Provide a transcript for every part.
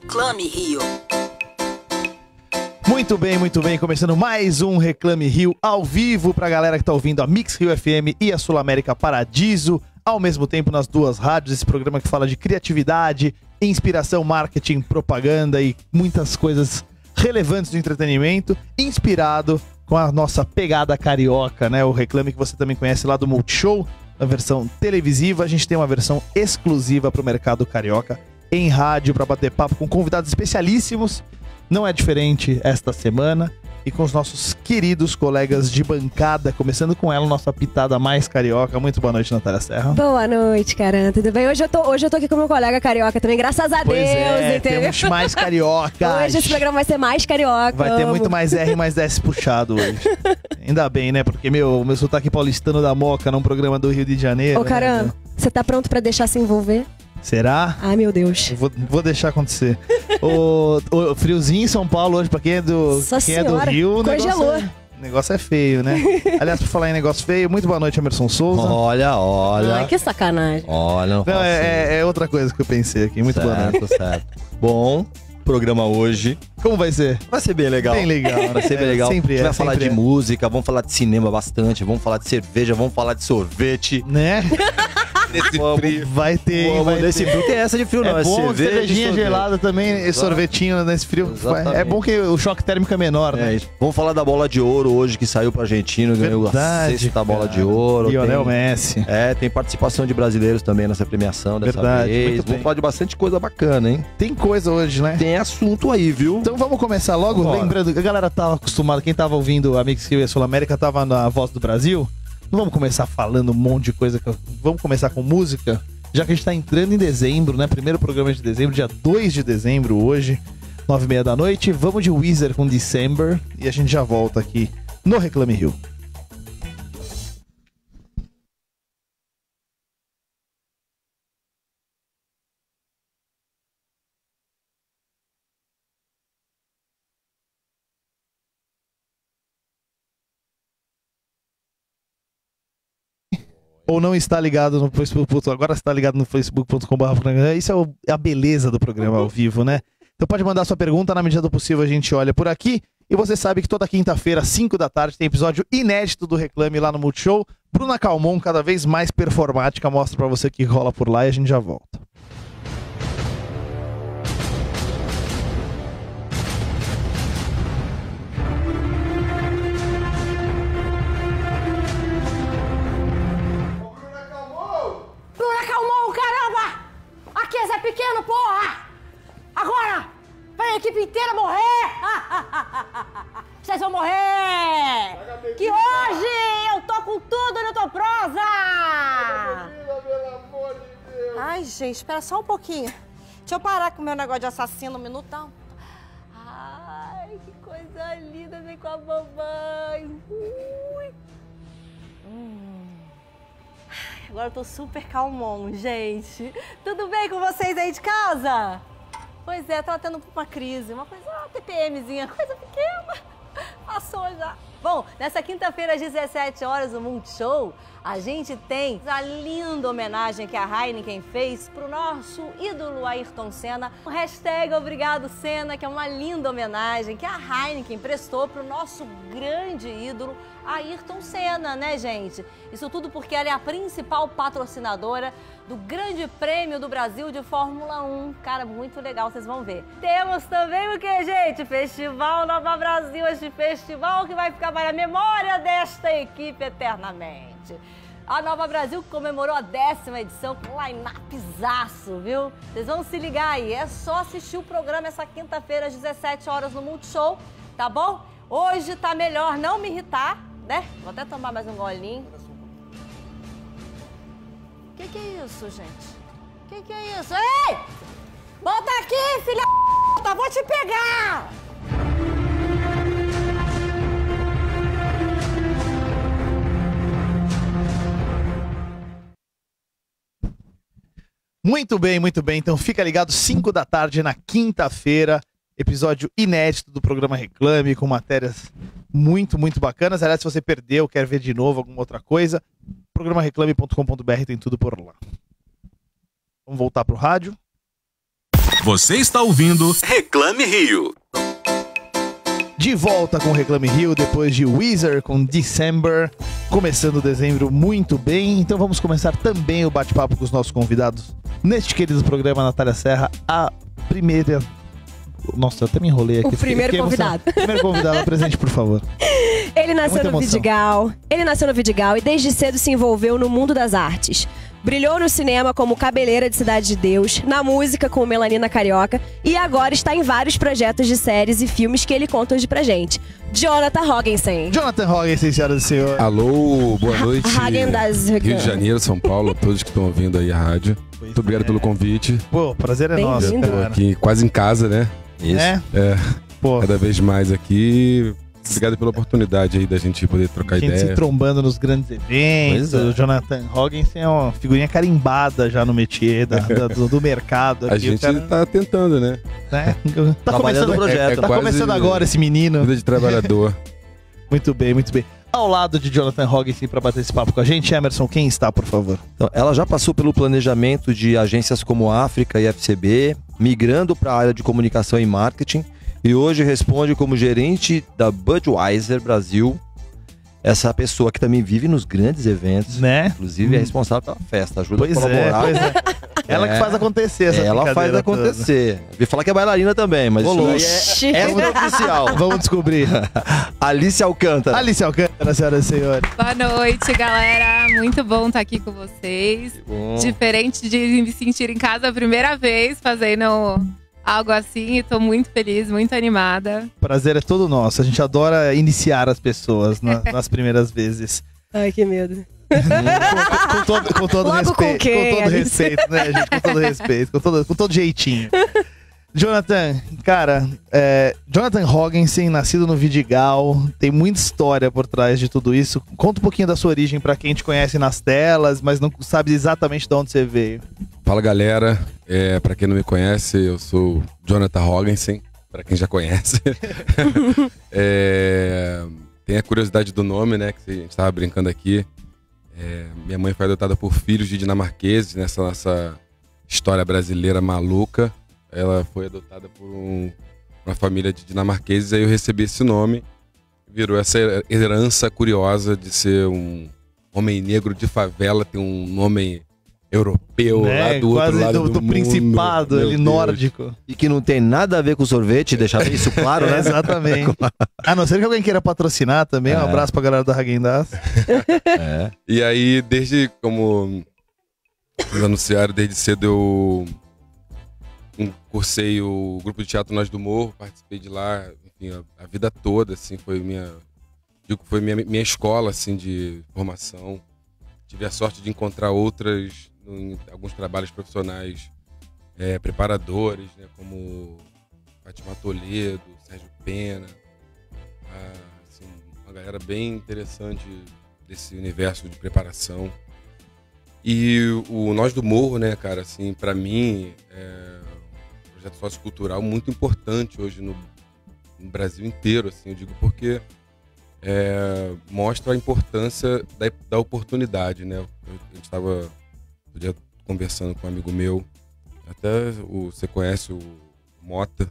Reclame Rio. Muito bem, começando mais um Reclame Rio ao vivo pra galera que tá ouvindo a Mix Rio FM e a Sul América Paradiso, ao mesmo tempo nas duas rádios, esse programa que fala de criatividade, inspiração, marketing, propaganda e muitas coisas relevantes do entretenimento, inspirado com a nossa pegada carioca, né? O Reclame que você também conhece lá do Multishow, a versão televisiva. A gente tem uma versão exclusiva pro mercado carioca em rádio para bater papo com convidados especialíssimos. Não é diferente esta semana e com os nossos queridos colegas de bancada, começando com ela, nossa pitada mais carioca. Muito boa noite, Natália Serra. Boa noite, cara. Tudo bem? Hoje eu tô aqui com meu colega carioca também, graças a Pois Deus, é, temos mais cariocas. Hoje esse programa vai ser mais carioca. Vai ter muito mais R e mais S puxado hoje. Ainda bem, né? Porque meu sotaque paulistano da Moca num programa do Rio de Janeiro. Ô, Caran, né? você tá pronto pra deixar se envolver? Será? Ai, meu Deus. Vou deixar acontecer. o friozinho em São Paulo hoje, pra quem é do, Nossa quem é do senhora, Rio, congelou. o negócio é feio, né? Aliás, por falar em negócio feio, muito boa noite, Emerson Souza. Olha. Ai, que sacanagem. Olha, não Não, é outra coisa que eu pensei aqui. Muito boa noite. certo. Bom, programa hoje Como vai ser? vai ser bem legal. Bem legal. Vai ser bem legal. Sempre A gente vai falar sempre de música, vamos falar de cinema bastante, vamos falar de cerveja, vamos falar de sorvete. Né? Nesse frio. Vai ter, vai Nesse ter. frio tem essa de frio, não. É É bom, cerveja, cervejinha sorvete. gelada também, e Exato. sorvetinho nesse frio. Exatamente. É bom que o choque térmico é menor, né? É isso. Vamos falar da bola de ouro hoje, que saiu pra Argentina, ganhou a Verdade, sexta bola cara. de ouro. Lionel Tem- Messi. tem participação de brasileiros também nessa premiação dessa Verdade, vez. muito bem. Vamos falar de bastante coisa bacana, hein? Tem coisa hoje, né? Tem assunto aí, viu? Então vamos começar logo, Vambora. lembrando que a galera tava acostumada, quem tava ouvindo a Mix Rio e a Sul América tava na Voz do Brasil. Não vamos começar falando um monte de coisa, vamos começar com música, já que a gente tá entrando em dezembro, né? Primeiro programa de dezembro, dia 2 de dezembro hoje, 9h30 da noite. Vamos de Weezer com December e a gente já volta aqui no Reclame Rio. Ou não está ligado no Facebook, agora está ligado no facebook.com.br. Isso é a beleza do programa ao vivo, né? Então pode mandar sua pergunta, na medida do possível a gente olha por aqui. E você sabe que toda quinta-feira, 5 da tarde, tem episódio inédito do Reclame lá no Multishow. Bruna Calmon, cada vez mais performática, mostra pra você o que rola por lá e a gente já volta. Bruna Calmon, caramba! Aqui é Zé Pequeno, porra! Agora, pra equipe inteira morrer! Vocês vão morrer! Que hoje eu tô com tudo no Toprosa! Ai, gente, espera só um pouquinho. Deixa eu parar com o meu negócio de assassino um minutão. Ai, que coisa linda, vem com a mamãe. Ui. Agora eu tô super calmon, gente. Tudo bem com vocês aí de casa? Pois é, tava tendo uma crise, uma coisa, uma TPMzinha, coisa pequena. Passou já. Bom, nessa quinta-feira às 17 horas no Multishow, a gente tem a linda homenagem que a Heineken fez pro nosso ídolo Ayrton Senna. O hashtag Obrigado Senna, que é uma linda homenagem que a Heineken prestou pro nosso grande ídolo Ayrton Senna, né, gente? Isso tudo porque ela é a principal patrocinadora do Grande Prêmio do Brasil de Fórmula 1. Cara, muito legal, vocês vão ver. Temos também o que, gente? Festival Nova Brasil, este festival que vai ficar para a memória desta equipe eternamente. A Nova Brasil comemorou a 10ª edição com line-upzaço, viu? Vocês vão se ligar aí, é só assistir o programa essa quinta-feira às 17 horas no Multishow, tá bom? Hoje tá melhor não me irritar, né? Vou até tomar mais um golinho. Que é isso, gente? Que é isso? Ei! Volta aqui, filha da... Vou te pegar! Muito bem, muito bem. Então fica ligado, 5 da tarde na quinta-feira, episódio inédito do programa Reclame, com matérias muito, muito bacanas. Aliás, se você perdeu, quer ver de novo alguma outra coisa, programareclame.com.br tem tudo por lá. Vamos voltar pro rádio. Você está ouvindo Reclame Rio. De volta com o Reclame Rio, depois de Weezer com December, começando dezembro muito bem. Então vamos começar também o bate-papo com os nossos convidados neste querido programa. Natália Serra, a primeira... Nossa, eu até me enrolei aqui. O primeiro convidado. Primeiro convidado, apresente, por favor. Ele nasceu no Vidigal. Ele nasceu no Vidigal e desde cedo se envolveu no mundo das artes. Brilhou no cinema como Cabeleira de Cidade de Deus, na música com Melanina Carioca e agora está em vários projetos de séries e filmes que ele conta hoje pra gente. Jonathan Hoggensen. Jonathan Hoggensen, senhoras e senhores. Alô, boa noite. Häagen-Dazs. Rio de Janeiro, São Paulo, todos que estão ouvindo aí a rádio. Muito obrigado pelo convite. Pô, prazer é nosso, Bem-vindo. Tô cara. aqui quase em casa, né? Isso. É? Pô, Cada vez mais aqui. Obrigado pela oportunidade aí da gente poder trocar a gente se ideia. trombando nos grandes eventos. Pois é. O Jonathan Hoggensen é uma figurinha carimbada já no métier do mercado. A Aqui, gente o cara, tá tentando, né? né? Tá Trabalhando no projeto. Tá quase começando agora esse menino. Vida de trabalhador. Muito bem, muito bem. Ao lado de Jonathan Hoggensen para bater esse papo com a gente, Emerson, quem está, por favor? Então, ela já passou pelo planejamento de agências como a África e FCB, migrando para a área de comunicação e marketing, e hoje responde como gerente da Budweiser Brasil. Essa pessoa que também vive nos grandes eventos, Né? inclusive é responsável pela festa, ajuda Pois a colaborar. pois é. Ela que faz acontecer essa Ela faz brincadeira toda. acontecer. Vi falar que é bailarina também, mas Rolou. isso aí é oficial. Vamos descobrir. Alice Alcântara. Alice Alcântara, senhoras e senhores. Boa noite, galera. Muito bom estar aqui com vocês. Bom. Diferente de me sentir em casa a primeira vez fazendo algo assim, e tô muito feliz, muito animada. Prazer é todo nosso. A gente adora iniciar as pessoas nas primeiras vezes. Ai, que medo. Com todo Logo respeito. com quem, Com todo Alice? respeito, né, gente? Com todo respeito. Com todo jeitinho. Jonathan, cara, Jonathan Hoggensen, nascido no Vidigal, tem muita história por trás de tudo isso. Conta um pouquinho da sua origem pra quem te conhece nas telas, mas não sabe exatamente de onde você veio. Fala, galera. Pra quem não me conhece, eu sou Jonathan Hoggensen. Pra quem já conhece. Tem a curiosidade do nome, né? Que a gente tava brincando aqui. Minha mãe foi adotada por filhos de dinamarqueses nessa nossa história brasileira maluca. Ela foi adotada por uma família de dinamarqueses, aí eu recebi esse nome. Virou essa herança curiosa de ser um homem negro de favela, ter um nome europeu lá do outro Quase lado do mundo. principado, Meu ali Deus. nórdico. E que não tem nada a ver com sorvete, deixar isso claro, né? Exatamente. A não ser que alguém queira patrocinar também. Um abraço pra galera da Häagen-Dazs. E aí, como vocês anunciaram, desde cedo eu cursei o grupo de teatro Nós do Morro, participei de lá, enfim, a vida toda, assim, foi minha escola, assim, de formação. Tive a sorte de encontrar outras, em alguns trabalhos profissionais, preparadores, né, como Fátima Toledo, Sérgio Pena, assim, uma galera bem interessante desse universo de preparação. E o Nós do Morro, né, cara, assim, pra mim, um projeto sociocultural muito importante hoje no Brasil inteiro, assim, eu digo porque mostra a importância da oportunidade, né? A gente estava conversando com um amigo meu, até você conhece o Mota,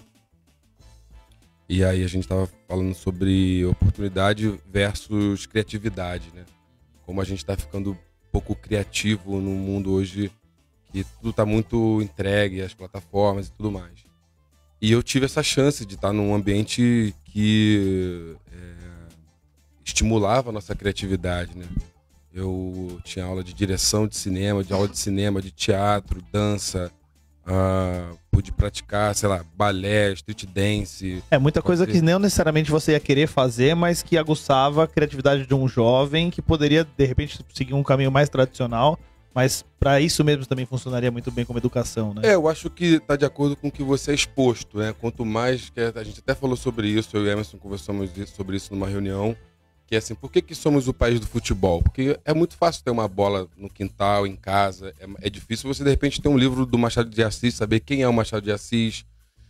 e aí a gente estava falando sobre oportunidade versus criatividade, né? Como a gente está ficando pouco criativo no mundo hoje, que tudo está muito entregue, as plataformas e tudo mais. E eu tive essa chance de estar num ambiente que estimulava a nossa criatividade, né? Eu tinha aula de direção de cinema, de teatro, dança, pude praticar, sei lá, balé, street dance. Muita coisa que não necessariamente você ia querer fazer, mas que aguçava a criatividade de um jovem que poderia, de repente, seguir um caminho mais tradicional, mas para isso mesmo também funcionaria muito bem como educação, né? Eu acho que está de acordo com o que você é exposto, né? Quanto mais, a gente até falou sobre isso, eu e Emerson conversamos sobre isso numa reunião, que é assim, por que somos o país do futebol? Porque é muito fácil ter uma bola no quintal, em casa, é difícil você de repente ter um livro do Machado de Assis, saber quem é o Machado de Assis,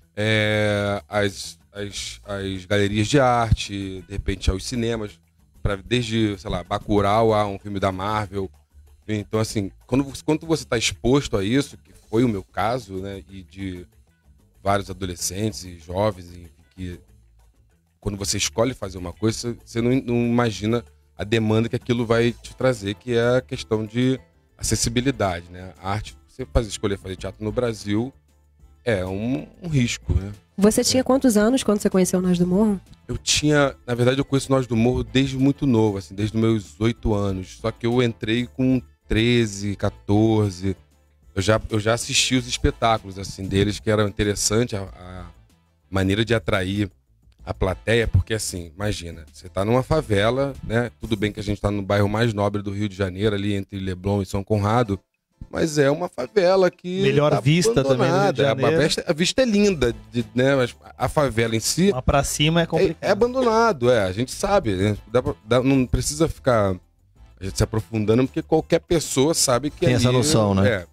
as galerias de arte, de repente aos cinemas, desde, sei lá, Bacurau a um filme da Marvel. Então, assim, quando você está exposto a isso, que foi o meu caso, né, e de vários adolescentes e jovens que quando você escolhe fazer uma coisa, você não imagina a demanda que aquilo vai te trazer, que é a questão de acessibilidade, né? A arte, você escolher fazer teatro no Brasil é um risco, né? Você tinha quantos anos quando você conheceu Nós do Morro? Na verdade, eu conheço Nós do Morro desde muito novo, assim, desde os meus 8 anos. Só que eu entrei com 13, 14. Eu já assisti os espetáculos, assim, deles, que era interessante a maneira de atrair a plateia, porque, assim, imagina, você tá numa favela, né? Tudo bem que a gente tá no bairro mais nobre do Rio de Janeiro, ali entre Leblon e São Conrado, mas é uma favela que melhor tá vista também do Rio de Janeiro. A vista é linda, né? Mas a favela em si... Lá pra cima é complicado. É abandonado, a gente sabe, né? Não precisa ficar a gente se aprofundando, porque qualquer pessoa sabe que tem essa noção, né? É.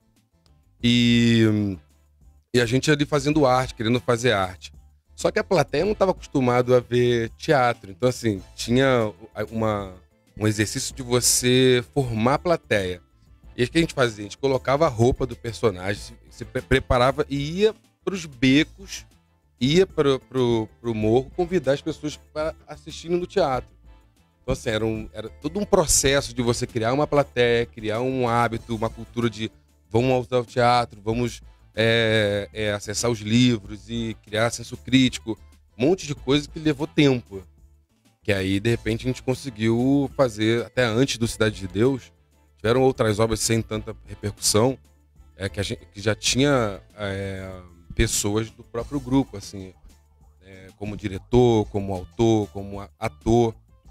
E a gente ali fazendo arte, querendo fazer arte. Só que a plateia não estava acostumada a ver teatro. Então, assim, tinha um exercício de você formar a plateia. E o que a gente fazia? A gente colocava a roupa do personagem, se preparava e ia para os becos, ia para o morro, convidar as pessoas para assistirem no teatro. Então, assim, era todo um processo de você criar uma plateia, criar um hábito, uma cultura de vamos ao teatro, vamos acessar os livros e criar senso crítico. Um monte de coisa que levou tempo. Que aí, de repente, a gente conseguiu fazer, até antes do Cidade de Deus, tiveram outras obras sem tanta repercussão, que já tinha pessoas do próprio grupo, assim, como diretor, como autor, como ator.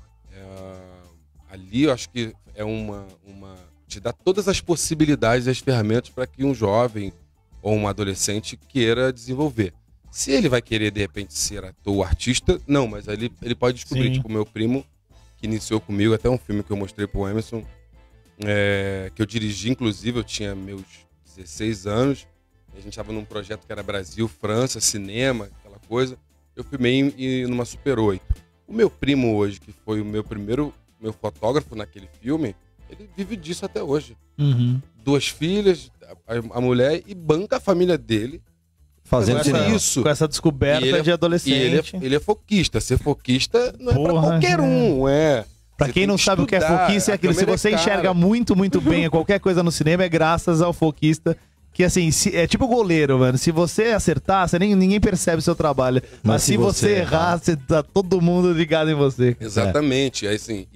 Ali eu acho que é te dá todas as possibilidades e as ferramentas para que um jovem ou um adolescente queira desenvolver. Se ele vai querer, de repente, ser ator ou artista, não, mas ele pode descobrir. Sim. Tipo, o meu primo, que iniciou comigo, até um filme que eu mostrei pro Emerson, que eu dirigi, inclusive, eu tinha meus 16 anos, a gente estava num projeto que era Brasil, França, cinema, aquela coisa. Eu filmei numa Super 8. O meu primo hoje, que foi o meu fotógrafo naquele filme, ele vive disso até hoje. Uhum. 2 filhas, a mulher, e banca a família dele fazendo isso. Com essa descoberta de adolescente. E ele é foquista. Ser foquista não é pra qualquer um, Pra quem não sabe o que é foquista, é aquilo. Se você enxerga muito, muito bem qualquer coisa no cinema, é graças ao foquista. Que assim, é tipo goleiro, mano. Se você acertar, ninguém percebe o seu trabalho. Mas se você errar, tá todo mundo ligado em você. Exatamente. Assim,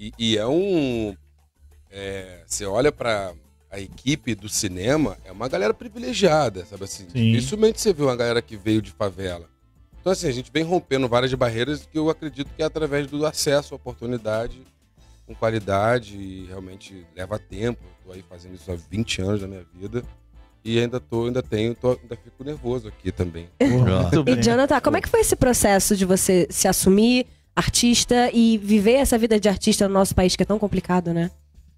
você olha pra a equipe do cinema, é uma galera privilegiada, sabe assim? Sim. Dificilmente você vê uma galera que veio de favela. Então, assim, a gente vem rompendo várias barreiras que eu acredito que é através do acesso à oportunidade, com qualidade, e realmente leva tempo. Tô aí fazendo isso há 20 anos da minha vida. E ainda fico nervoso aqui também. E Jonathan, como é que foi esse processo de você se assumir artista e viver essa vida de artista no nosso país, que é tão complicado, né?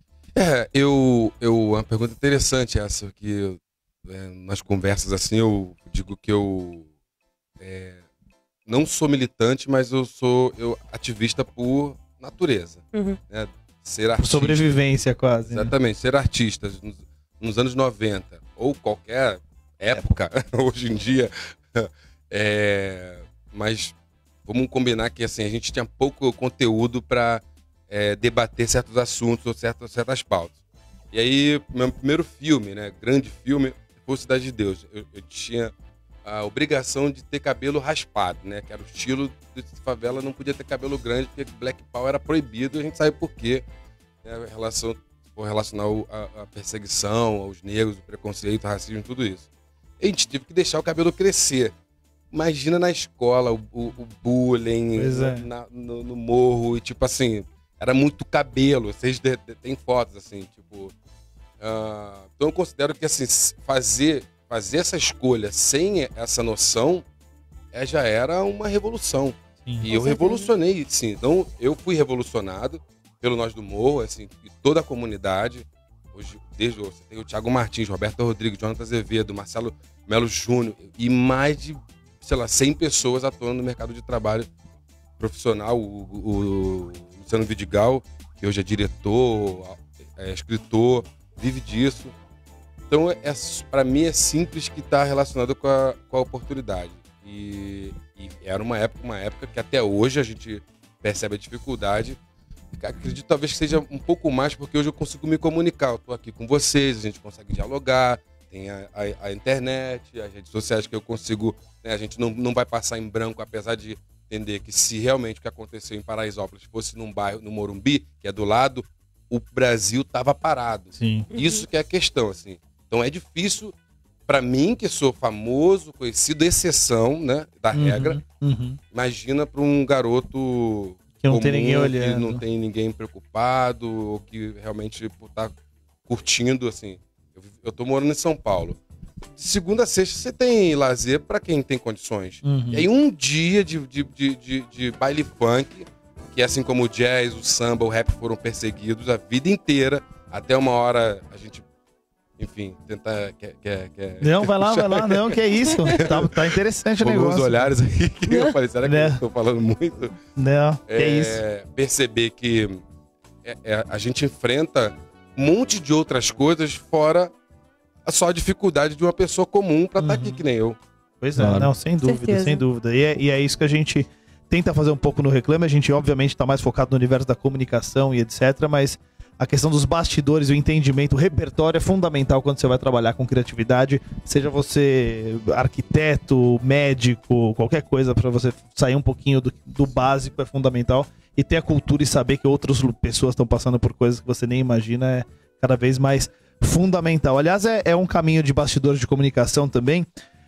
Uma pergunta interessante essa, que nas conversas assim eu digo que eu não sou militante, mas eu sou ativista por natureza. Uhum. Né? Ser artista. Por sobrevivência quase. Exatamente, ser artista nos anos 90 ou qualquer época, hoje em dia, mas vamos combinar que assim, a gente tinha pouco conteúdo para debater certos assuntos ou certas pautas. E aí, meu primeiro filme, né, grande filme, foi Cidade de Deus. Eu tinha a obrigação de ter cabelo raspado, né, que era o estilo de favela, não podia ter cabelo grande, porque Black Power era proibido, e a gente sabe por quê. Né, relacionar a perseguição aos negros, o preconceito, o racismo, tudo isso. E a gente teve que deixar o cabelo crescer. Imagina na escola, o bullying, no morro, e tipo assim... Era muito cabelo, vocês têm fotos assim, tipo... então eu considero que assim, fazer essa escolha sem essa noção já era uma revolução. Sim, e eu revolucionei, sim. Então eu fui revolucionado pelo Nós do Morro, assim, e toda a comunidade. Hoje, você tem o Thiago Martins, Roberto Rodrigues, Jonathan Azevedo, Marcelo Melo Júnior, e mais de, 100 pessoas atuando no mercado de trabalho profissional. O Luciano Vidigal, que hoje é diretor, escritor, vive disso. Então, para mim, é simples que está relacionado com a oportunidade. E era uma época que até hoje a gente percebe a dificuldade. Acredito talvez que seja um pouco mais, porque hoje eu consigo me comunicar. Eu estou aqui com vocês, a gente consegue dialogar, tem a internet, as redes sociais que eu consigo... Né, a gente não vai passar em branco, apesar de entender que se realmente o que aconteceu em Paraisópolis fosse num bairro, no Morumbi, que é do lado, o Brasil estava parado. Sim. Isso que é a questão, assim. Então é difícil, para mim, que sou famoso, conhecido, exceção, né, da regra. Imagina para um garoto que não comum, tem ninguém olhando, que não tem ninguém preocupado, ou que realmente tá curtindo, assim. Eu tô morando em São Paulo. De segunda a sexta você tem lazer para quem tem condições. E aí um dia de baile funk, que assim como o jazz, o samba, o rap foram perseguidos a vida inteira, até uma hora a gente, enfim, tentar... Não, vai lá, não, que é isso. Tá interessante o negócio. Alguns olhares aí que eu falei, será que eu tô falando muito? Não, que é isso. Perceber que a gente enfrenta um monte de outras coisas fora só a dificuldade de uma pessoa comum para estar aqui, que nem eu. Pois é, não, sem dúvida, sem dúvida. E é isso que a gente tenta fazer um pouco no Reclame. A gente, obviamente, tá mais focado no universo da comunicação e etc, mas a questão dos bastidores, o entendimento, o repertório é fundamental quando você vai trabalhar com criatividade, seja você arquiteto, médico, qualquer coisa, para você sair um pouquinho do básico é fundamental. E ter a cultura e saber que outras pessoas estão passando por coisas que você nem imagina é cada vez mais fundamental. Aliás, é um caminho de bastidores de comunicação também.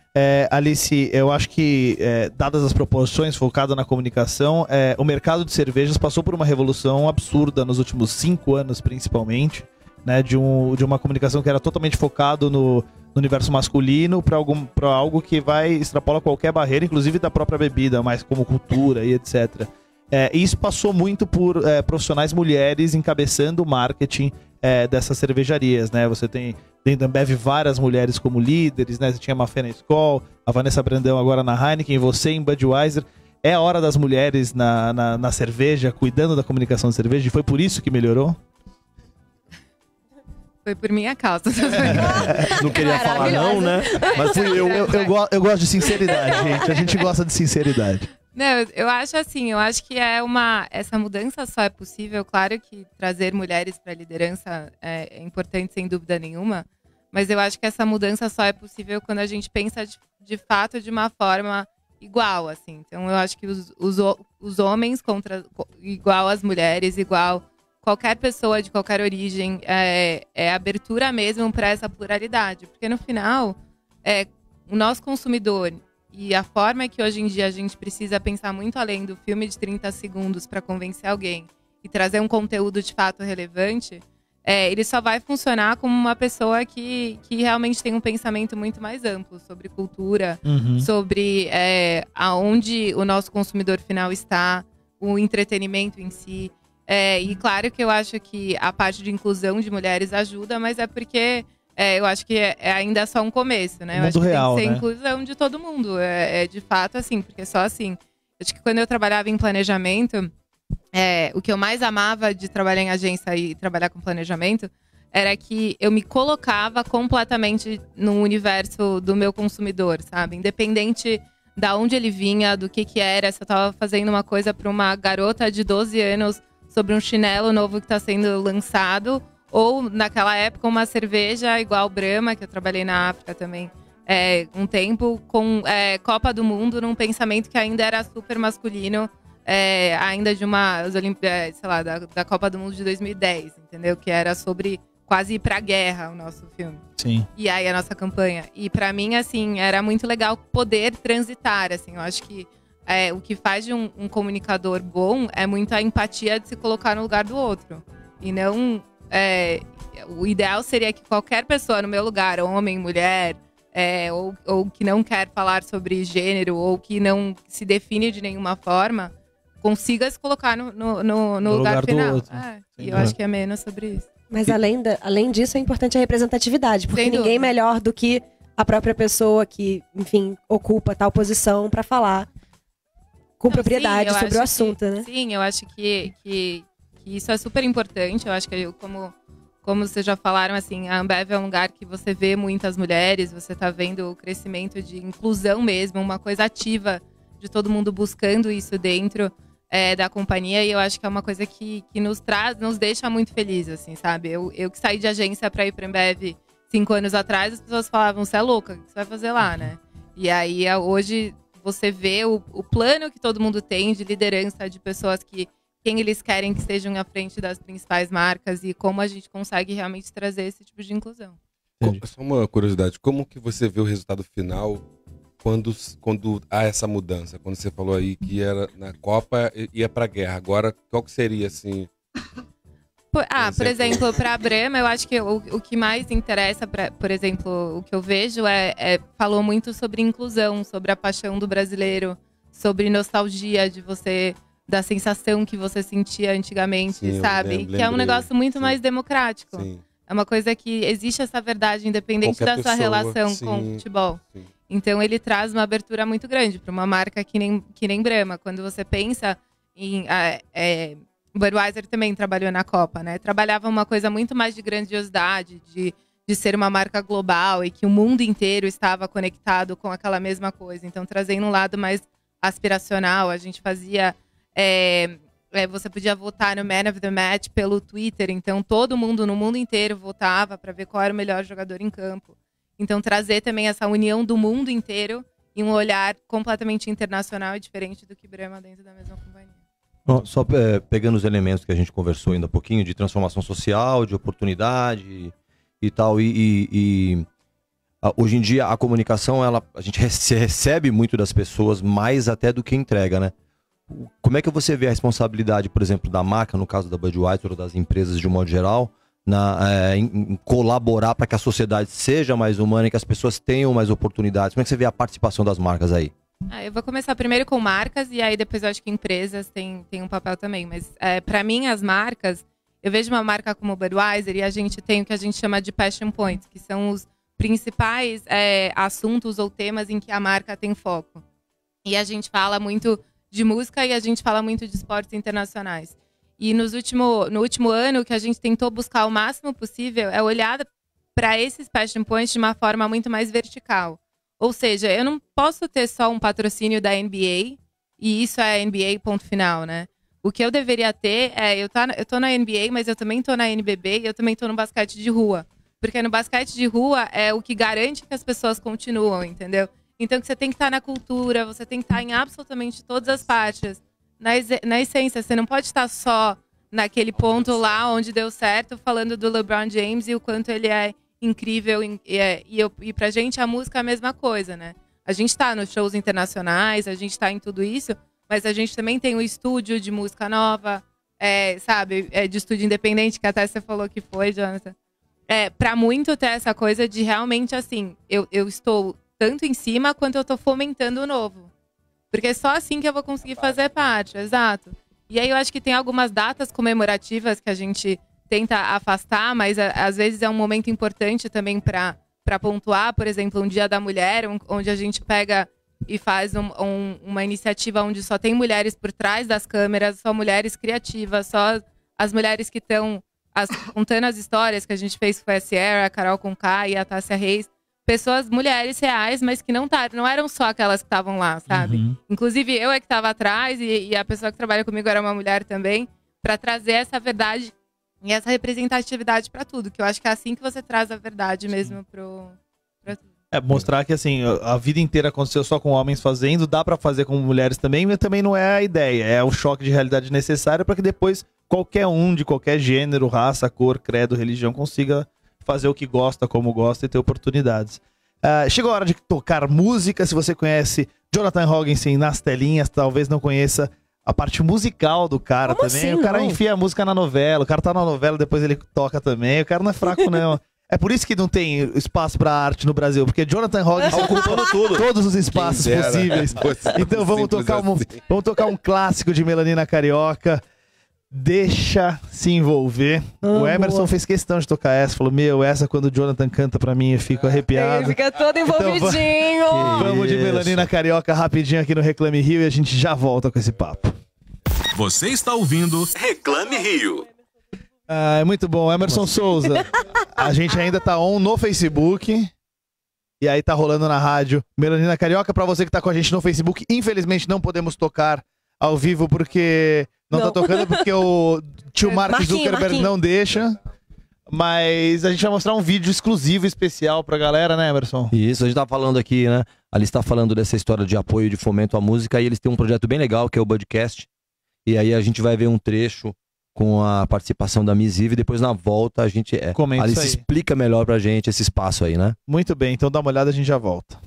Alice, eu acho que, dadas as proporções, focada na comunicação, o mercado de cervejas passou por uma revolução absurda nos últimos 5 anos, principalmente, né, de uma comunicação que era totalmente focado no universo masculino para algo que extrapola qualquer barreira, inclusive da própria bebida, mas como cultura e etc. E isso passou muito por profissionais mulheres encabeçando o marketing dessas cervejarias, né? Você tem dentro da Ambev várias mulheres como líderes, né? Você tinha a Mafê na Skol, a Vanessa Brandão agora na Heineken, você em Budweiser. É a hora das mulheres na cerveja, cuidando da comunicação de cerveja, e foi por isso que melhorou? Foi por minha causa. Não queria falar não, né? Mas fui eu. Eu gosto de sinceridade, gente. A gente gosta de sinceridade. Não, eu acho assim, que essa mudança só é possível, claro que trazer mulheres para a liderança é importante sem dúvida nenhuma, mas eu acho que essa mudança só é possível quando a gente pensa de fato de uma forma igual, assim. Então eu acho que os homens igual as mulheres, igual qualquer pessoa de qualquer origem, é abertura mesmo para essa pluralidade, porque no final, o nosso consumidor e a forma que hoje em dia a gente precisa pensar muito além do filme de 30 segundos para convencer alguém e trazer um conteúdo de fato relevante, ele só vai funcionar como uma pessoa que realmente tem um pensamento muito mais amplo sobre cultura, sobre aonde o nosso consumidor final está, o entretenimento em si. E claro que eu acho que a parte de inclusão de mulheres ajuda, mas é porque... eu acho que ainda só um começo, né? Eu acho que real, tem que ser né? inclusão de todo mundo. De fato assim, porque só assim. Acho que quando eu trabalhava em planejamento, o que eu mais amava de trabalhar em agência e trabalhar com planejamento era que eu me colocava completamente no universo do meu consumidor, sabe? Independente da onde ele vinha, do que era. Se eu tava fazendo uma coisa para uma garota de 12 anos sobre um chinelo novo que está sendo lançado, ou, naquela época, uma cerveja igual Brahma, que eu trabalhei na África também um tempo, com Copa do Mundo, num pensamento que ainda era super masculino, ainda de da Copa do Mundo de 2010, entendeu? Que era sobre quase ir pra guerra, o nosso filme. Sim. E aí, a nossa campanha. E pra mim, assim, era muito legal poder transitar, assim. Eu acho que o que faz de um comunicador bom é muito a empatia de se colocar no lugar do outro. E não... o ideal seria que qualquer pessoa no meu lugar, homem, mulher, ou que não quer falar sobre gênero, ou que não se define de nenhuma forma, consiga se colocar no lugar final. Do outro. E eu acho que é menos sobre isso. Mas além disso, é importante a representatividade, porque ninguém melhor do que a própria pessoa que, enfim, ocupa tal posição para falar com propriedade sobre o assunto, né? Sim, eu acho que isso é super importante. Eu acho que eu, como como vocês já falaram, assim, a Ambev é um lugar que você vê muitas mulheres, você tá vendo o crescimento de inclusão mesmo, uma coisa ativa de todo mundo buscando isso dentro da companhia, e eu acho que é uma coisa que nos deixa muito felizes, assim, sabe? Eu que saí de agência para ir pra Ambev 5 anos atrás, as pessoas falavam, você é louca, o que você vai fazer lá, né? E aí, hoje, você vê o plano que todo mundo tem de liderança, de pessoas quem eles querem que estejam à frente das principais marcas e como a gente consegue realmente trazer esse tipo de inclusão. Só uma curiosidade, como que você vê o resultado final quando há essa mudança? Quando você falou aí que era na Copa ia pra guerra, agora qual que seria, assim... Por exemplo, para a Brahma, eu acho que o que mais interessa, por exemplo, o que eu vejo falou muito sobre inclusão, sobre a paixão do brasileiro, sobre nostalgia da sensação que você sentia antigamente, Sim, sabe? Que é um negócio muito mais democrático. Sim. É uma coisa que existe essa verdade, independente da sua relação com o futebol. Sim. Então ele traz uma abertura muito grande para uma marca que nem Brahma. Quando você pensa em... Budweiser também trabalhou na Copa, né? Trabalhava uma coisa muito mais de grandiosidade, de ser uma marca global e que o mundo inteiro estava conectado com aquela mesma coisa. Então, trazendo um lado mais aspiracional, a gente fazia... você podia votar no Man of the Match pelo Twitter, então todo mundo no mundo inteiro votava para ver qual era o melhor jogador em campo. Então, trazer também essa união do mundo inteiro e um olhar completamente internacional e diferente do que Brahma dentro da mesma companhia. Só pegando os elementos que a gente conversou ainda há pouquinho, de transformação social, de oportunidade e tal, hoje em dia a comunicação, a gente recebe muito das pessoas, mais até do que entrega, né? Como é que você vê a responsabilidade, por exemplo, da marca, no caso da Budweiser ou das empresas de um modo geral, em colaborar para que a sociedade seja mais humana e que as pessoas tenham mais oportunidades? Como é que você vê a participação das marcas aí? Eu vou começar primeiro com marcas e aí depois eu acho que empresas têm um papel também. Mas para mim, as marcas, eu vejo uma marca como o Budweiser e a gente tem o que a gente chama de passion points, que são os principais assuntos ou temas em que a marca tem foco. E a gente fala muito de música e a gente fala muito de esportes internacionais. E no último ano, o que a gente tentou buscar o máximo possível é olhar para esses passion points de uma forma muito mais vertical. Ou seja, eu não posso ter só um patrocínio da NBA e isso é NBA ponto final, né? O que eu deveria ter eu tô na NBA, mas eu também tô na NBB e eu também tô no basquete de rua. Porque no basquete de rua é o que garante que as pessoas continuam, entendeu? Então você tem que estar na cultura, você tem que estar em absolutamente todas as partes. Na essência, você não pode estar só naquele ponto lá onde deu certo, falando do LeBron James e o quanto ele é incrível, e pra gente a música é a mesma coisa, né? A gente tá nos shows internacionais, a gente tá em tudo isso, mas a gente também tem o estúdio de música nova, sabe? De estúdio independente, que até você falou que foi, Jonathan. Pra muito ter essa coisa de realmente, assim, eu estou tanto em cima quanto eu tô fomentando o novo. Porque é só assim que eu vou conseguir fazer parte, exato. E aí eu acho que tem algumas datas comemorativas que a gente tenta afastar, mas às vezes é um momento importante também para pontuar, por exemplo, um Dia da Mulher, onde a gente pega e faz uma iniciativa onde só tem mulheres por trás das câmeras, só mulheres criativas, só as mulheres que estão contando as histórias que a gente fez, foi a Sierra, a Carol Conká e a Tássia Reis, pessoas, mulheres reais, mas que não eram só aquelas que estavam lá, sabe? Uhum. Inclusive eu que estava atrás e a pessoa que trabalha comigo era uma mulher também, para trazer essa verdade e essa representatividade para tudo, que eu acho que é assim que você traz a verdade mesmo pra tudo. Mostrar que assim, a vida inteira aconteceu só com homens fazendo, dá pra fazer com mulheres também, mas também não é a ideia. É um choque de realidade necessário para que depois qualquer um, de qualquer gênero, raça, cor, credo, religião, consiga fazer o que gosta, como gosta e ter oportunidades. Chegou a hora de tocar música. Se você conhece Jonathan Hogginson nas telinhas, talvez não conheça a parte musical do cara. Como também. assim, o cara não? enfia a música na novela, o cara tá na novela, depois ele toca também. O cara não é fraco, não. É por isso que não tem espaço pra arte no Brasil, porque Jonathan Hogginson ocupando todos os espaços Quem dera, possíveis. Então vamos tocar um clássico de Melanina Carioca. Deixa se envolver. O Emerson fez questão de tocar essa. Falou, essa quando o Jonathan canta pra mim eu fico arrepiado. Ele fica todo envolvidinho. Vamos de Melanina Carioca rapidinho aqui no Reclame Rio e a gente já volta com esse papo. Você está ouvindo Reclame Rio. É muito bom. Emerson Souza, a gente ainda tá on no Facebook. E aí tá rolando na rádio Melanina Carioca. Pra você que tá com a gente no Facebook, infelizmente não podemos tocar ao vivo porque... Não tá tocando porque o tio Mark Zuckerberg não deixa. Mas a gente vai mostrar um vídeo exclusivo, especial pra galera, né, Emerson? Isso, a gente tá falando aqui, né? Ali está falando dessa história de apoio, de fomento à música. E eles têm um projeto bem legal, que é o Budcast. E aí a gente vai ver um trecho com a participação da Miss Eve. E depois na volta a gente ali se explica melhor pra gente esse espaço aí, né? Muito bem, então dá uma olhada, a gente já volta.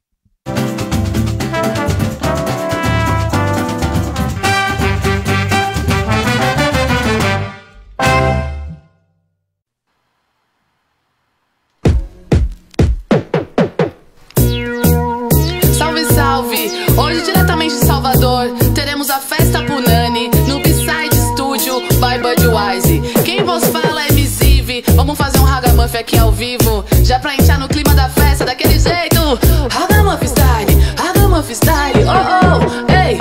Hoje diretamente de Salvador teremos a festa Punani no B-Side Studio by Budweiser. Quem vos fala é Miss Eve. Vamos fazer um Ragamuffin aqui ao vivo, já pra entrar no clima da festa daquele jeito. Ragamuffin style, oh oh, ei,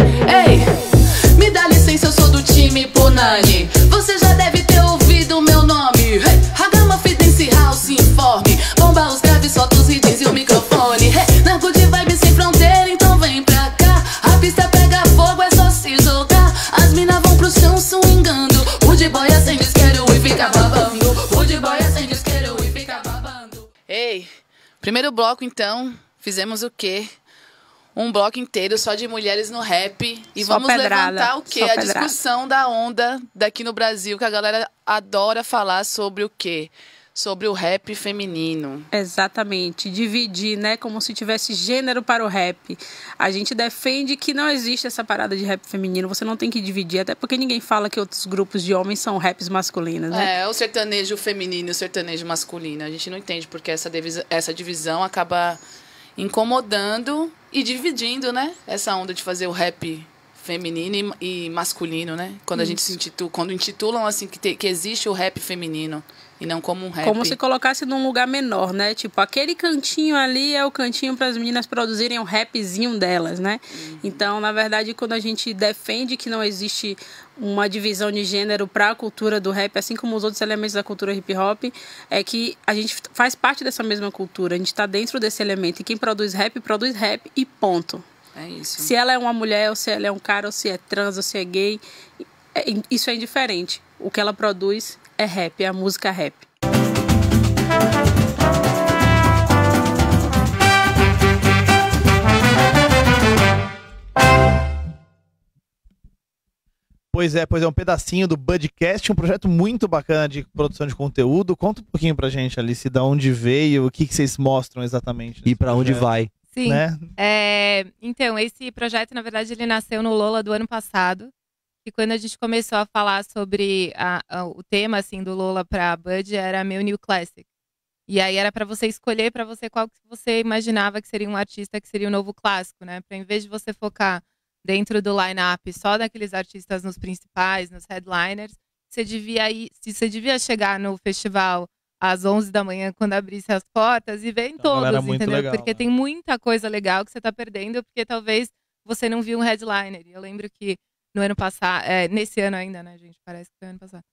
ei. Me dá licença, eu sou do time Punani. Você já deve ter ouvido o meu nome. Hey, Ragamuffin Dance House, informe. Bomba os graves, solta os hits e o microfone. Hey, na good vibe sem fronteira, então vem pra cá. A pista pega fogo, é só se jogar. As minas vão pro chão swingando. O de boy acende isqueiro e fica babando. O de boy acende isqueiro e fica babando. Ei, primeiro bloco então, fizemos o quê? Um bloco inteiro só de mulheres no rap. E só vamos levantar o quê? A discussão da onda daqui no Brasil, que a galera adora falar sobre o quê? Sobre o rap feminino. Exatamente, dividir, né, como se tivesse gênero para o rap. A gente defende que não existe essa parada de rap feminino, você não tem que dividir, até porque ninguém fala que outros grupos de homens são raps masculinos, né? É, o sertanejo feminino e o sertanejo masculino. A gente não entende porque essa divisão acaba incomodando e dividindo, né, essa onda de fazer o rap feminino e masculino, né? Quando a gente quando intitulam assim que existe o rap feminino e não como um rap. Como se colocasse num lugar menor, né? Tipo, aquele cantinho ali é o cantinho para as meninas produzirem o rapzinho delas, né? Então, na verdade, quando a gente defende que não existe uma divisão de gênero para a cultura do rap, assim como os outros elementos da cultura hip hop, é que a gente faz parte dessa mesma cultura, a gente está dentro desse elemento e quem produz rap e ponto. É isso. Se ela é uma mulher, ou se ela é um cara, ou se é trans, ou se é gay, isso é indiferente. O que ela produz é rap, é a música rap. Pois é, um pedacinho do Budcast, um projeto muito bacana de produção de conteúdo. Conta um pouquinho pra gente, Alice, de onde veio, o que vocês mostram exatamente. E pra onde vai. Sim, né? Então, esse projeto, na verdade, ele nasceu no Lola do ano passado. E quando a gente começou a falar sobre o tema, assim, do Lola pra Bud, era meu New Classic. E aí era pra você escolher pra você qual que você imaginava que seria um artista que seria o novo clássico, né? Pra em vez de você focar dentro do line-up só daqueles artistas nos principais, nos headliners, você devia chegar no festival às 11 da manhã, quando abrisse as portas, e ver em todos, entendeu? Legal, porque né? tem muita coisa legal que você tá perdendo, porque talvez você não viu um headliner. Eu lembro que no ano passado, nesse ano ainda, né, gente? Parece que foi ano passado.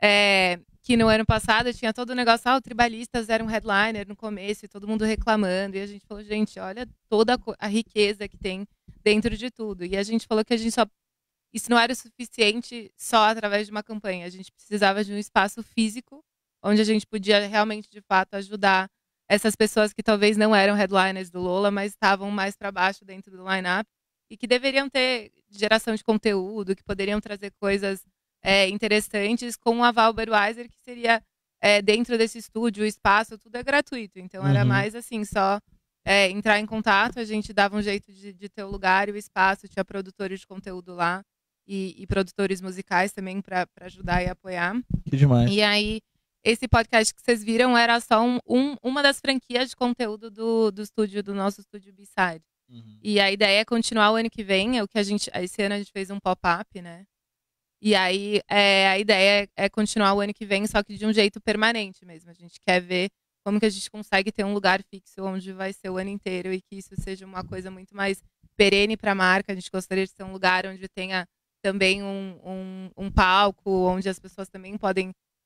Que no ano passado tinha todo o negócio, o Tribalistas era um headliner no começo, e todo mundo reclamando. E a gente falou, gente, olha toda a riqueza que tem dentro de tudo. E a gente falou que isso não era o suficiente só através de uma campanha. A gente precisava de um espaço físico onde a gente podia realmente, de fato, ajudar essas pessoas que talvez não eram headliners do Lola, mas estavam mais para baixo dentro do line-up e que deveriam ter geração de conteúdo, que poderiam trazer coisas interessantes com o aval Budweiser, que seria dentro desse estúdio, o espaço, tudo é gratuito. Então era mais assim, só entrar em contato, a gente dava um jeito de ter o lugar e o espaço, tinha produtores de conteúdo lá e produtores musicais também para ajudar e apoiar. Que demais. E aí, esse podcast que vocês viram era só uma das franquias de conteúdo do nosso estúdio B-Side. E a ideia é continuar o ano que vem, esse ano a gente fez um pop-up, né? E aí a ideia é continuar o ano que vem, só que de um jeito permanente mesmo. A gente quer ver como que a gente consegue ter um lugar fixo onde vai ser o ano inteiro e que isso seja uma coisa muito mais perene para a marca. A gente gostaria de ter um lugar onde tenha também um palco, onde as pessoas também podem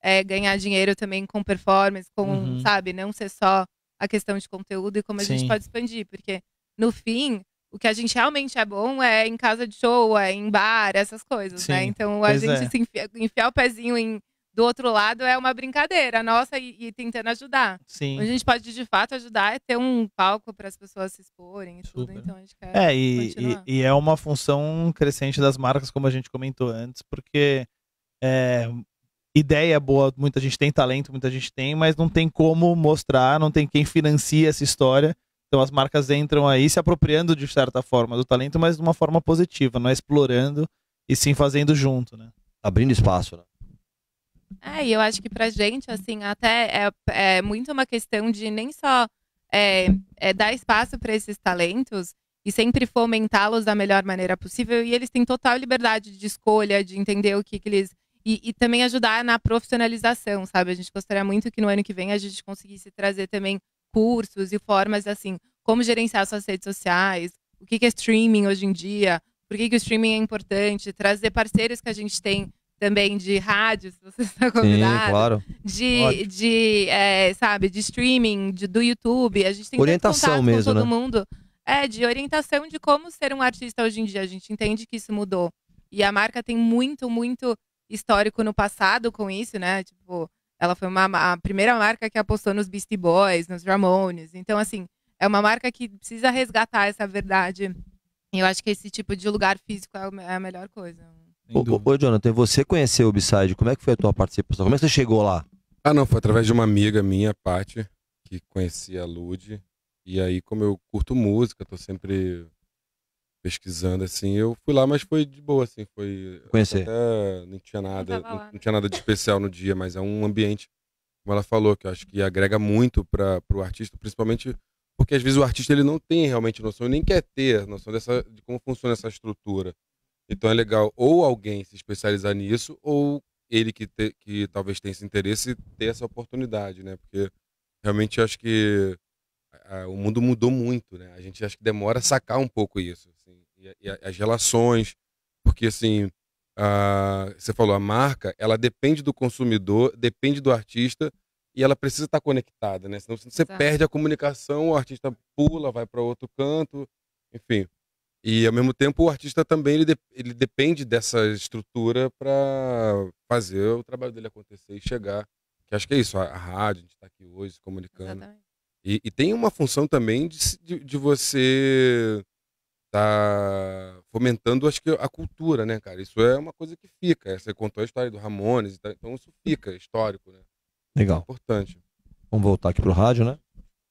ganhar dinheiro também com performance, com, sabe, não ser só a questão de conteúdo e como a gente pode expandir. Porque, no fim, o que a gente realmente é bom é em casa de show, é em bar, essas coisas, né? Então, a gente se enfiar o pezinho do outro lado é uma brincadeira nossa e tentando ajudar. Sim. Onde a gente pode, de fato, ajudar é ter um palco para as pessoas se exporem e tudo. Então, a gente quer continuar. E é uma função crescente das marcas, como a gente comentou antes, porque ideia boa, muita gente tem talento, muita gente tem, mas não tem como mostrar, não tem quem financia essa história. Então as marcas entram aí se apropriando de certa forma do talento, mas de uma forma positiva, não é explorando e sim fazendo junto, né? Abrindo espaço, né? E eu acho que pra gente, assim, até é muito uma questão de nem só dar espaço para esses talentos e sempre fomentá-los da melhor maneira possível, e eles têm total liberdade de escolha, de entender o que eles... E também ajudar na profissionalização, sabe? A gente gostaria muito que no ano que vem a gente conseguisse trazer também cursos e formas, assim, como gerenciar suas redes sociais, o que é streaming hoje em dia, por que o streaming é importante, trazer parceiros que a gente tem também de rádio, se você está convidado. Sim, claro. Sabe, de streaming, do YouTube. A gente tem orientação contato mesmo, com todo né? mundo. De orientação de como ser um artista hoje em dia. A gente entende que isso mudou. E a marca tem muito, muito histórico no passado com isso, né? Tipo, ela foi a primeira marca que apostou nos Beastie Boys, nos Ramones. Então, assim, é uma marca que precisa resgatar essa verdade. E eu acho que esse tipo de lugar físico é a melhor coisa. Ô, Jonathan, você conheceu o B-Side, como é que foi a tua participação? Como é que você chegou lá? Não, foi através de uma amiga minha, Paty, que conhecia a Lud. E aí, como eu curto música, tô sempre pesquisando, assim, eu fui lá, mas foi de boa, assim, foi... Conhecer. Até não tinha nada de especial no dia, mas é um ambiente, como ela falou, que eu acho que agrega muito pro artista, principalmente porque às vezes o artista ele não tem realmente noção, nem quer ter noção de como funciona essa estrutura. Então é legal ou alguém se especializar nisso, ou ele que talvez tenha esse interesse ter essa oportunidade, né? Porque realmente eu acho que o mundo mudou muito, né? A gente acho que demora a sacar um pouco isso. Assim, e as relações, porque assim, você falou, a marca, ela depende do consumidor, depende do artista, e ela precisa estar conectada, né? Senão você perde a comunicação, o artista pula, vai para outro canto, enfim. E ao mesmo tempo o artista também ele depende dessa estrutura para fazer o trabalho dele acontecer e chegar. Que acho que é isso, a rádio, a gente está aqui hoje se comunicando. E tem uma função também de você tá fomentando, acho que a cultura, né, cara? Isso é uma coisa que fica. Você contou a história do Ramones, então isso fica histórico, né? Legal. É importante. Vamos voltar aqui pro rádio, né?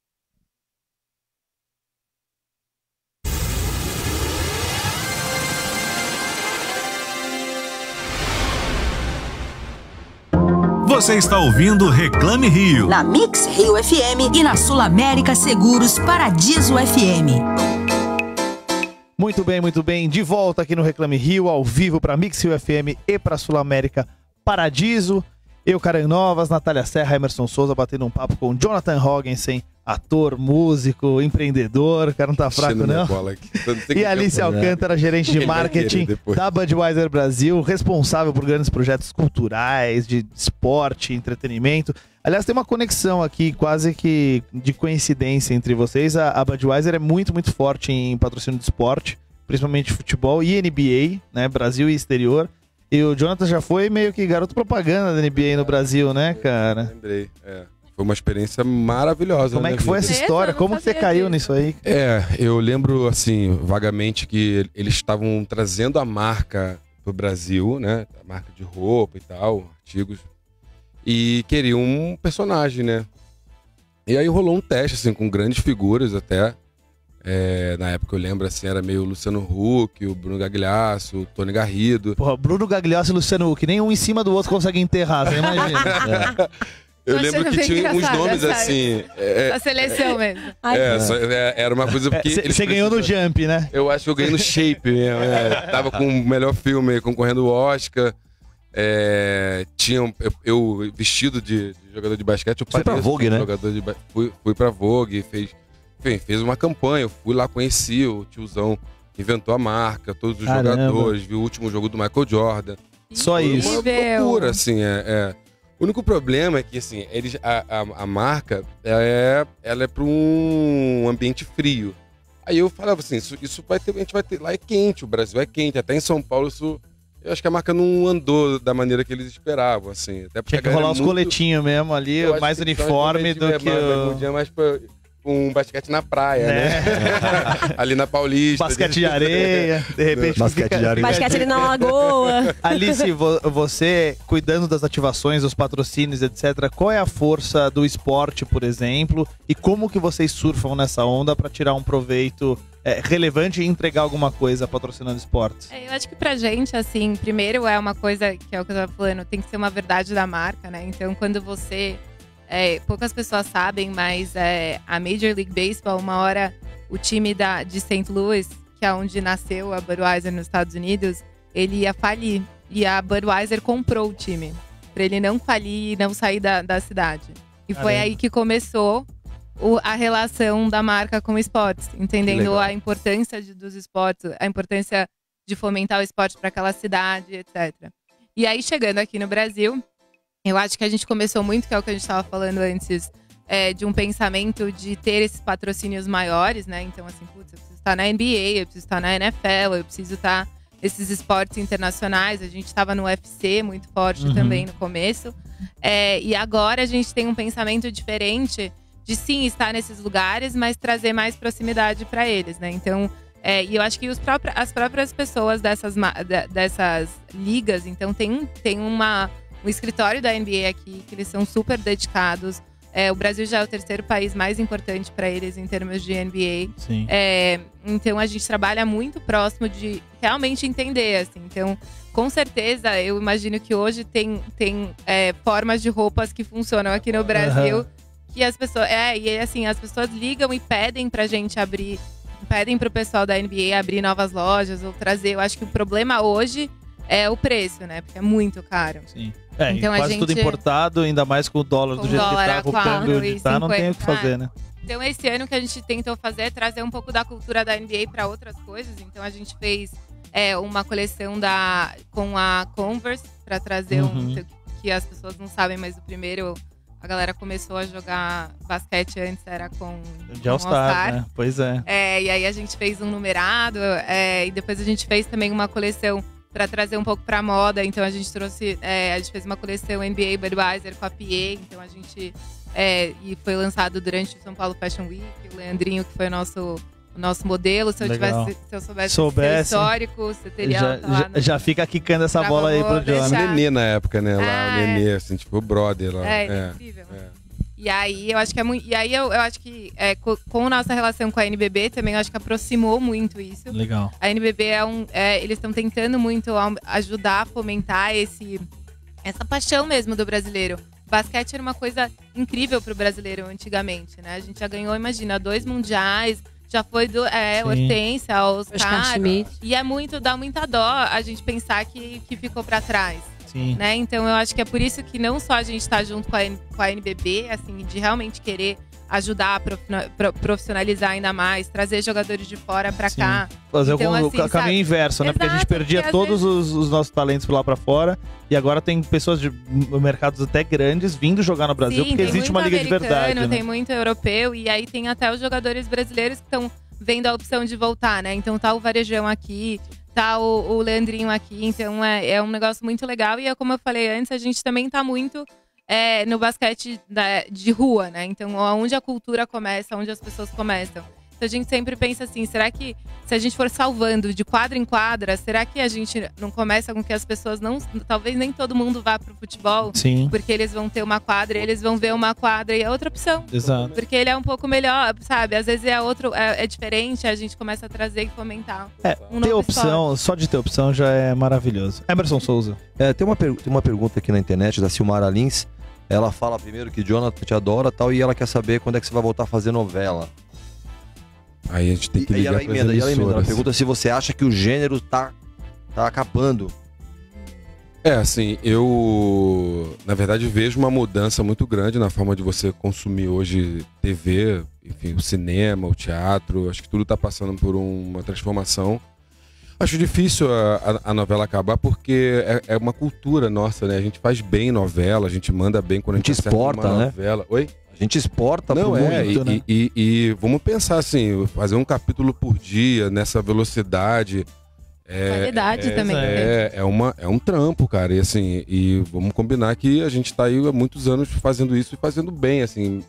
Você está ouvindo Reclame Rio. Na Mix Rio FM e na Sul América Seguros Paradiso FM. Muito bem. De volta aqui no Reclame Rio, ao vivo para Mix Rio FM e para Sul América Paradiso. Eu, Karen Novas, Natália Serra, Emerson Souza, batendo um papo com Jonathan Hoggensen, ator, músico, empreendedor. O cara não tá fraco, não. E Alice Alcântara, gerente de marketing da Budweiser Brasil, responsável por grandes projetos culturais, de esporte, entretenimento. Aliás, tem uma conexão aqui, quase que de coincidência entre vocês. A Budweiser é muito, muito forte em patrocínio de esporte, principalmente futebol e NBA, né? Brasil e exterior. E o Jonathan já foi meio que garoto propaganda da NBA no Brasil, né, cara? Lembrei, Foi uma experiência maravilhosa. Como é que foi essa história? Como você caiu nisso aí? Eu lembro, assim, vagamente que eles estavam trazendo a marca pro Brasil, né? A marca de roupa e tal, artigos. E queriam um personagem, né? E aí rolou um teste, assim, com grandes figuras até. Na época eu lembro, assim, era meio Luciano Huck, o Bruno Gagliasso, o Tony Garrido. Porra, Bruno Gagliasso e Luciano Huck, nem um em cima do outro consegue enterrar, você imagina? Eu lembro que tinha uns nomes assim. A seleção mesmo. Era uma coisa porque. Você ganhou no Jump, né? Eu acho que eu ganhei no Shape mesmo. Tava com o melhor filme concorrendo ao Oscar. Eu vestido de jogador de basquete. Foi pra Vogue, né? Fui pra Vogue, fez uma campanha. Eu fui lá, conheci o tiozão, inventou a marca, todos os jogadores, vi o último jogo do Michael Jordan. Só isso. Uma loucura, assim, O único problema é que, assim, a marca, ela é para um ambiente frio. Aí eu falava assim, isso vai ter, a gente vai ter, lá é quente, o Brasil é quente, até em São Paulo eu acho que a marca não andou da maneira que eles esperavam, assim. Até tinha que rolar os coletinhos mesmo ali, mais uniforme do que mais um basquete na praia, né? Ali na Paulista. Basquete de areia, de repente. Basquete ali na Lagoa. Alice, você cuidando das ativações, dos patrocínios, etc. Qual é a força do esporte, por exemplo? E como que vocês surfam nessa onda para tirar um proveito relevante e entregar alguma coisa patrocinando esportes? Eu acho que pra gente, assim, primeiro é uma coisa que é o que eu tava falando, tem que ser uma verdade da marca, né? Então, quando você... poucas pessoas sabem, mas a Major League Baseball, uma hora o time de St. Louis, que é onde nasceu a Budweiser nos Estados Unidos, ele ia falir. E a Budweiser comprou o time, pra ele não falir e não sair da cidade. E foi aí que começou a relação da marca com esportes, entendendo a importância dos esportes, a importância de fomentar o esporte para aquela cidade, etc. E aí, chegando aqui no Brasil, eu acho que a gente começou muito, que é o que a gente estava falando antes, de um pensamento de ter esses patrocínios maiores, né? Então, assim, putz, eu preciso estar na NBA, eu preciso estar na NFL, eu preciso estar nesses esportes internacionais. A gente estava no UFC muito forte também no começo. E agora a gente tem um pensamento diferente de sim estar nesses lugares, mas trazer mais proximidade para eles, né? Então, e eu acho que as próprias pessoas dessas ligas, então tem um escritório da NBA aqui, que eles são super dedicados. O Brasil já é o terceiro país mais importante para eles em termos de NBA. Sim. Então a gente trabalha muito próximo de realmente entender, assim. Então, com certeza, eu imagino que hoje tem formas de roupas que funcionam aqui no Brasil. Que as pessoas. E assim, as pessoas ligam e pedem pra gente abrir. Pedem pro pessoal da NBA abrir novas lojas ou trazer. Eu acho que o problema hoje é o preço, né? Porque é muito caro. Sim. Então, quase tudo importado, ainda mais com o dólar do jeito que tá, com o câmbio de tá, não tem o que fazer, né? Então, esse ano que a gente tentou fazer é trazer um pouco da cultura da NBA para outras coisas. Então, a gente fez uma coleção com a Converse para trazer que as pessoas não sabem, mas o primeiro... A galera começou a jogar basquete antes, era com de All-Star, né? Pois é. E aí a gente fez um numerado, e depois a gente fez também uma coleção para trazer um pouco pra moda. Então a gente trouxe, a gente fez uma coleção NBA Budweiser com a PA. Então a gente, e foi lançado durante o São Paulo Fashion Week. O Leandrinho, que foi o nosso modelo. Se eu soubesse seu histórico, você teria já fica quicando essa bola aí pro John. O Nenê na época, né? Lá, o Nenê, assim, tipo, o brother lá. É incrível. E aí eu acho que é muito. E aí eu acho que com nossa relação com a NBB também, eu acho que aproximou muito isso. Legal. A NBB eles estão tentando muito ajudar a fomentar essa paixão mesmo do brasileiro. Basquete era uma coisa incrível pro brasileiro antigamente, né? A gente já ganhou, imagina, 2 mundiais. Já foi do Hortência, Oscar Schmidt. E dá muita dó a gente pensar que ficou pra trás. Sim. Né? Então eu acho que é por isso que não só a gente tá junto com a NBB, assim, de realmente querer ajudar a profissionalizar ainda mais, trazer jogadores de fora pra cá. Fazer então, o caminho inverso, né? Porque a gente perdia todos os nossos talentos lá pra fora. E agora tem pessoas de mercados até grandes vindo jogar no Brasil, porque existe uma liga de verdade. Né? Tem muito europeu, e aí tem até os jogadores brasileiros que estão vendo a opção de voltar, né? Então tá o Varejão aqui, tá o Leandrinho aqui, então é um negócio muito legal. E como eu falei antes, a gente também tá muito no basquete de rua, né? Então onde a cultura começa, onde as pessoas começam. Então a gente sempre pensa assim, será que se a gente for salvando de quadra em quadra, será que a gente não começa com que as pessoas talvez nem todo mundo vá pro futebol? Sim. Porque eles vão ter uma quadra, eles vão ver uma quadra e é outra opção. Exato. Porque ele é um pouco melhor, sabe? Às vezes é diferente, a gente começa a trazer e fomentar ter opção, só de ter opção já é maravilhoso. Emerson Souza. Tem uma pergunta aqui na internet da Silmara Lins. Ela fala primeiro que Jonathan te adora e tal, e ela quer saber quando é que você vai voltar a fazer novela. Aí a gente tem que ligar para as emissoras. Ela pergunta se você acha que o gênero tá acabando. Assim, eu na verdade vejo uma mudança muito grande na forma de você consumir hoje TV, enfim, o cinema, o teatro. Acho que tudo tá passando por uma transformação. Acho difícil a novela acabar porque é uma cultura nossa, né? A gente faz bem novela, a gente manda bem quando a gente exporta, uma né? novela. Oi? A gente exporta Não, pro mundo, né? E vamos pensar assim, fazer um capítulo por dia nessa velocidade. Qualidade também. É um trampo, cara. E assim, e vamos combinar que a gente tá aí há muitos anos fazendo isso e fazendo bem, assim.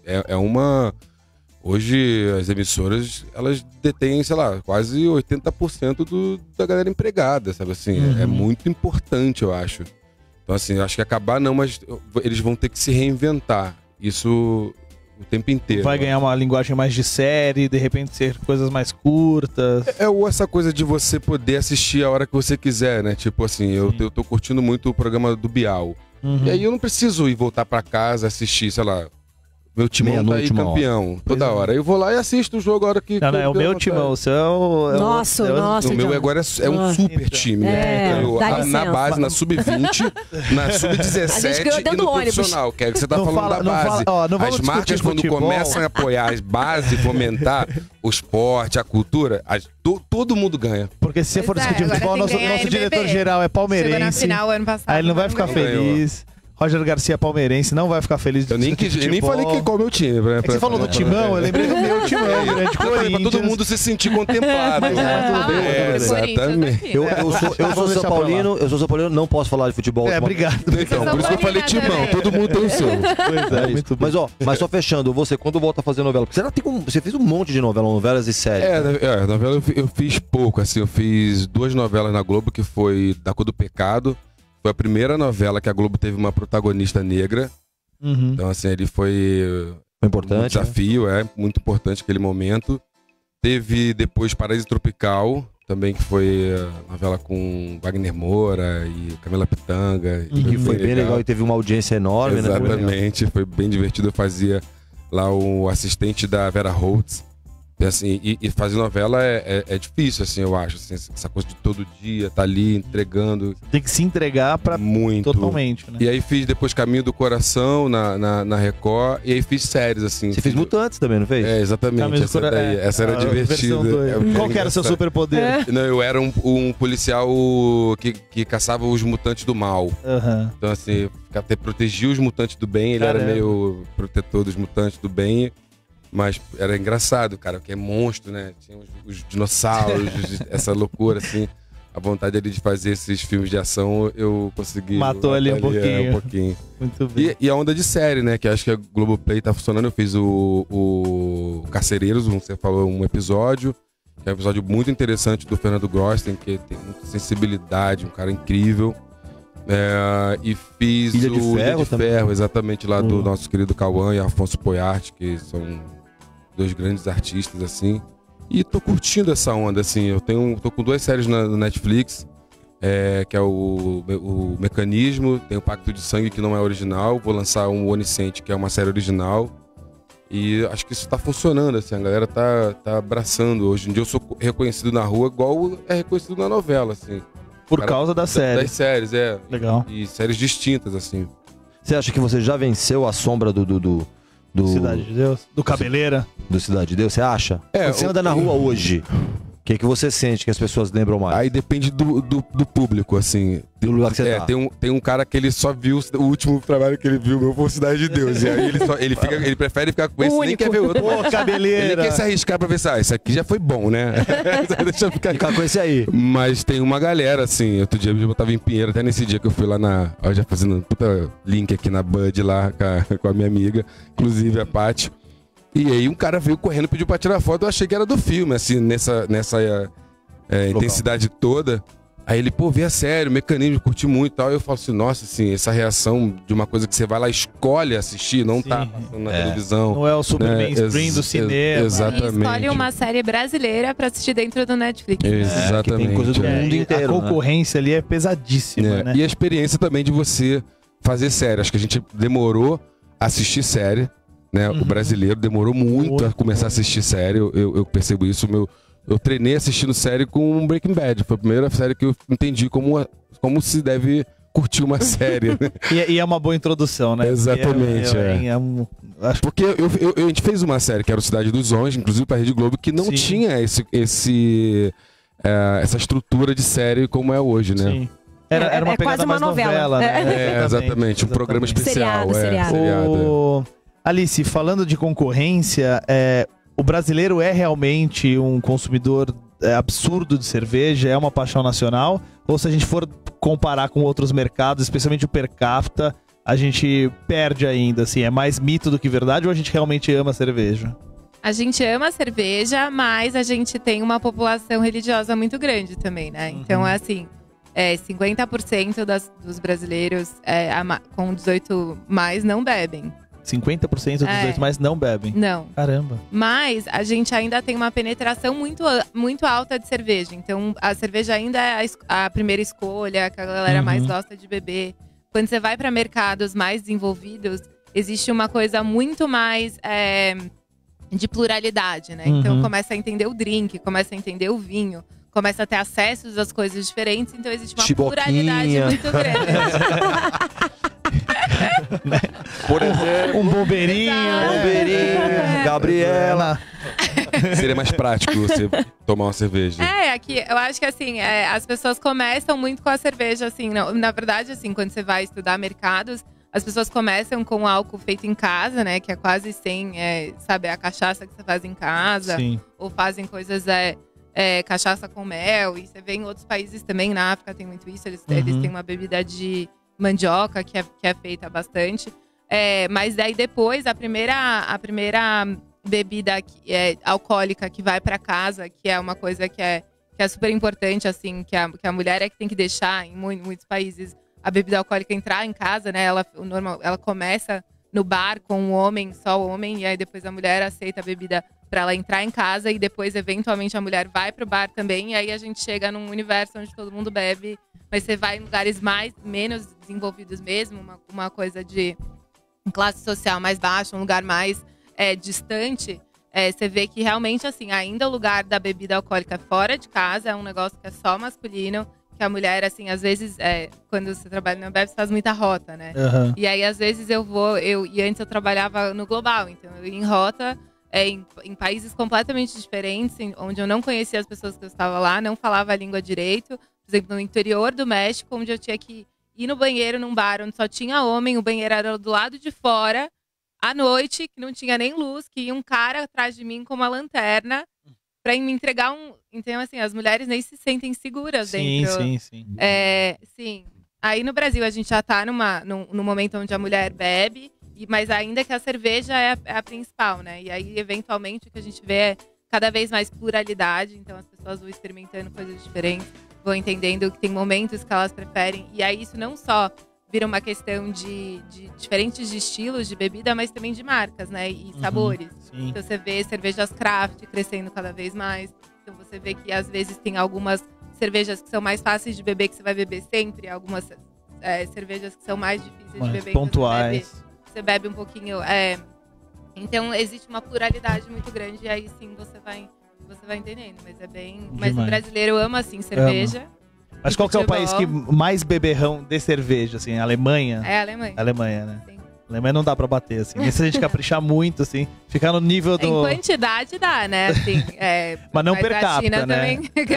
Hoje as emissoras, elas detêm, sei lá, quase 80% da galera empregada, sabe assim? É muito importante, eu acho. Então assim, eu acho que acabar não, mas eles vão ter que se reinventar. Isso o tempo inteiro. Vai ganhar uma linguagem mais de série, de repente ser coisas mais curtas. Ou essa coisa de você poder assistir a hora que você quiser, né? Tipo assim, eu tô curtindo muito o programa do Bial. E aí eu não preciso ir voltar pra casa assistir, sei lá, meu Timão tá aí campeão toda hora. Eu vou lá e assisto o jogo a hora que... Não, é o meu Timão, o seu é o... Nossa. O meu agora é um super time, né? Na base, na sub-20, na sub-17 e no profissional, que é o que você tá falando da base. As marcas, quando começam a apoiar as bases, fomentar o esporte, a cultura, todo mundo ganha. Porque se você for discutir futebol, nosso diretor-geral é palmeirense. Chegou na final ano passado. Aí ele não vai ficar feliz. Roger Garcia palmeirense, não vai ficar feliz de Eu nem falei qual é o meu time. Né, você falou do Timão, eu lembrei do meu Timão, grande Corinthians. Pra todo mundo se sentir contemplado. Exatamente. Eu sou São Paulino, não posso falar de futebol. Obrigado. Então, por isso que eu falei Timão, todo mundo tem o seu. Muito bem. Mas só fechando, você, quando volta a fazer novela, porque você fez um monte de novelas e séries. Novela eu fiz pouco, assim, eu fiz 2 novelas na Globo, que foi Da Cor do Pecado. Foi a primeira novela que a Globo teve uma protagonista negra. Então, assim, ele foi importante, um desafio, muito importante aquele momento. Teve depois Paraíso Tropical, também, que foi a novela com Wagner Moura e Camila Pitanga. E que foi bem legal e teve uma audiência enorme, né? Exatamente, foi bem divertido. Eu fazia lá o assistente da Vera Holtz. Assim, e fazer novela é difícil, assim, eu acho. Assim, essa coisa de todo dia, tá ali entregando. Tem que se entregar pra muito. Totalmente, né? E aí fiz depois Caminho do Coração na Record. E aí fiz séries, assim. Você fez Mutantes também, não fez? Exatamente. Essa era divertida. Qual que era o seu superpoder? Não, eu era um policial que caçava os mutantes do mal. Então, assim, até protegia os mutantes do bem. Ele era meio protetor dos mutantes do bem. Mas era engraçado, cara, porque é monstro, né? Tinha os dinossauros, essa loucura, assim. A vontade dele de fazer esses filmes de ação, eu consegui... Matou ali um pouquinho. Um pouquinho. Muito bem. E a onda de série, né? Que acho que a Globoplay tá funcionando. Eu fiz o Carcereiros, você falou, um episódio. Que é um episódio muito interessante do Fernando Grosten, que tem muita sensibilidade, um cara incrível. E fiz Ilha de Ferro, exatamente, lá do nosso querido Cauã e Afonso Poyart, que são 2 grandes artistas, assim. E tô curtindo essa onda, assim. Tô com 2 séries na Netflix, que é o Mecanismo, tem o Pacto de Sangue, que não é original. Vou lançar um Onisciente, que é uma série original. E acho que isso tá funcionando, assim. A galera tá abraçando. Hoje em dia eu sou reconhecido na rua igual é reconhecido na novela, assim. Por causa da série. Das séries, Legal. E séries distintas, assim. Você acha que você já venceu a sombra do Cidade de Deus? Do Cabeleira? Do Cidade de Deus, você acha? Quando você anda na rua hoje, o que você sente que as pessoas lembram mais? Aí depende do público, assim. Do lugar que você tá. Tem um cara que ele só viu o último trabalho que ele viu, meu, foi Cidade de Deus. E aí ele prefere ficar com esse, nem quer ver outro. Pô, Cabeleira. Ele quer se arriscar pra ver se esse aqui já foi bom, né? Deixa eu ficar com esse aí. Mas tem uma galera, assim, outro dia eu tava em Pinheiro, até nesse dia que eu fui lá ó, já fazendo um puta link aqui na Bud lá com a minha amiga, inclusive a Paty. E aí um cara veio correndo, pediu pra tirar foto, eu achei que era do filme, assim, nessa intensidade toda. Aí ele, vê a sério, Mecanismo, curti muito e tal. E eu falo assim, nossa, assim, essa reação de uma coisa que você vai lá, escolhe assistir, não tá passando na televisão. Não é o super mainstream do cinema. Exatamente. E escolhe uma série brasileira pra assistir dentro do Netflix. Exatamente. Que tem coisa do mundo inteiro. A concorrência ali é pesadíssima, né? E a experiência também de você fazer série. Acho que a gente demorou a assistir série, né? O brasileiro demorou muito a começar a assistir série. Eu percebo isso. Eu treinei assistindo série com Breaking Bad. Foi a primeira série que eu entendi como se deve curtir uma série. Né? E é uma boa introdução, né? Exatamente. Porque a gente fez uma série que era o Cidade dos Homens, inclusive para a Rede Globo, que não tinha essa estrutura de série como é hoje, né? Sim. Era uma pegada quase uma mais novela. né? Exatamente. Um programa especial. Seriado. Alice, falando de concorrência, o brasileiro é realmente um consumidor absurdo de cerveja? É uma paixão nacional? Ou se a gente for comparar com outros mercados, especialmente o per capita, a gente perde ainda, assim? É mais mito do que verdade ou a gente realmente ama cerveja? A gente ama cerveja, mas a gente tem uma população religiosa muito grande também, né? Então, é assim, 50% dos brasileiros com 18 mais não bebem. 50% dos 18 mais não bebem? Não. Caramba. Mas a gente ainda tem uma penetração muito alta de cerveja. Então, a cerveja ainda é a primeira escolha, que a galera mais gosta de beber. Quando você vai para mercados mais desenvolvidos, existe uma coisa muito mais de pluralidade, né? Então, começa a entender o drink, começa a entender o vinho, começa a ter acessos às coisas diferentes. Então, existe uma pluralidade muito grande. Por exemplo, um bombeirinho, Gabriela. Seria mais prático você tomar uma cerveja. Aqui, eu acho que assim, as pessoas começam muito com a cerveja, assim, na verdade, assim, quando você vai estudar mercados, as pessoas começam com álcool feito em casa, né, que é quase sem, sabe, a cachaça que você faz em casa. Sim. Ou fazem coisas, cachaça com mel, e você vê em outros países também, na África tem muito isso, eles têm uma bebida de mandioca, que é feita bastante. Mas daí depois, a primeira bebida alcoólica que vai para casa, que é uma coisa que é super importante, assim, que a mulher é que tem que deixar em muitos países a bebida alcoólica entrar em casa, né? Ela começa no bar com o homem, só o homem, e aí depois a mulher aceita a bebida para ela entrar em casa, e depois, eventualmente, a mulher vai pro bar também, e aí a gente chega num universo onde todo mundo bebe, mas você vai em lugares menos desenvolvidos mesmo, uma coisa de classe social mais baixa, um lugar mais distante, você vê que realmente, assim, ainda o lugar da bebida alcoólica fora de casa é um negócio que é só masculino, que a mulher, assim, às vezes, quando você trabalha na Ambev, você faz muita rota, né? E aí, às vezes, e antes eu trabalhava no Global, então eu ia em rota em países completamente diferentes, onde eu não conhecia as pessoas que eu estava lá, não falava a língua direito. Por exemplo, no interior do México, onde eu tinha que ir no banheiro, num bar onde só tinha homem, o banheiro era do lado de fora, à noite, que não tinha nem luz, que ia um cara atrás de mim com uma lanterna pra me entregar Então, assim, as mulheres nem se sentem seguras dentro. Sim. Sim. Aí no Brasil a gente já tá num momento onde a mulher bebe, mas ainda que a cerveja é a principal, né? E aí, eventualmente, o que a gente vê é cada vez mais pluralidade. Então, as pessoas vão experimentando coisas diferentes, vão entendendo que tem momentos que elas preferem. E aí, isso não só vira uma questão de diferentes de estilos de bebida, mas também de marcas, né? E sabores. Sim. Então, você vê cervejas craft crescendo cada vez mais. Então, você vê que, às vezes, tem algumas cervejas que são mais fáceis de beber, que você vai beber sempre. Algumas cervejas que são mais difíceis de beber. Pontuais. Você bebe um pouquinho. Então, existe uma pluralidade muito grande. E aí, sim, você vai entendendo. Mas é bem... Mas o brasileiro ama, assim, cerveja. Mas qual que é o país que mais beberrão de cerveja, assim? A Alemanha? É a Alemanha. Alemanha, né? Sim. A Alemanha não dá pra bater, assim. Nem se a gente caprichar muito, assim, ficar no nível do... Em quantidade dá, né? Assim, mas não per capita, né?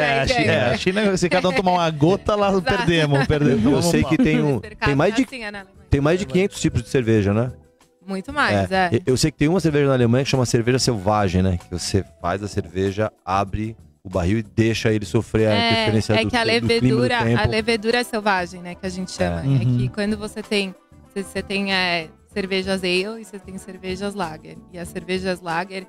A China, se cada um tomar uma gota, lá perdemos. Eu sei que tem mais de 500 tipos de cerveja, né? Muito mais, Eu sei que tem uma cerveja na Alemanha que chama cerveja selvagem, né? Que você faz a cerveja, abre o barril e deixa ele sofrer a interferência do que a levedura é selvagem, né? Que a gente chama. É que quando você tem cervejas ale e você tem cervejas lager. E as cervejas lager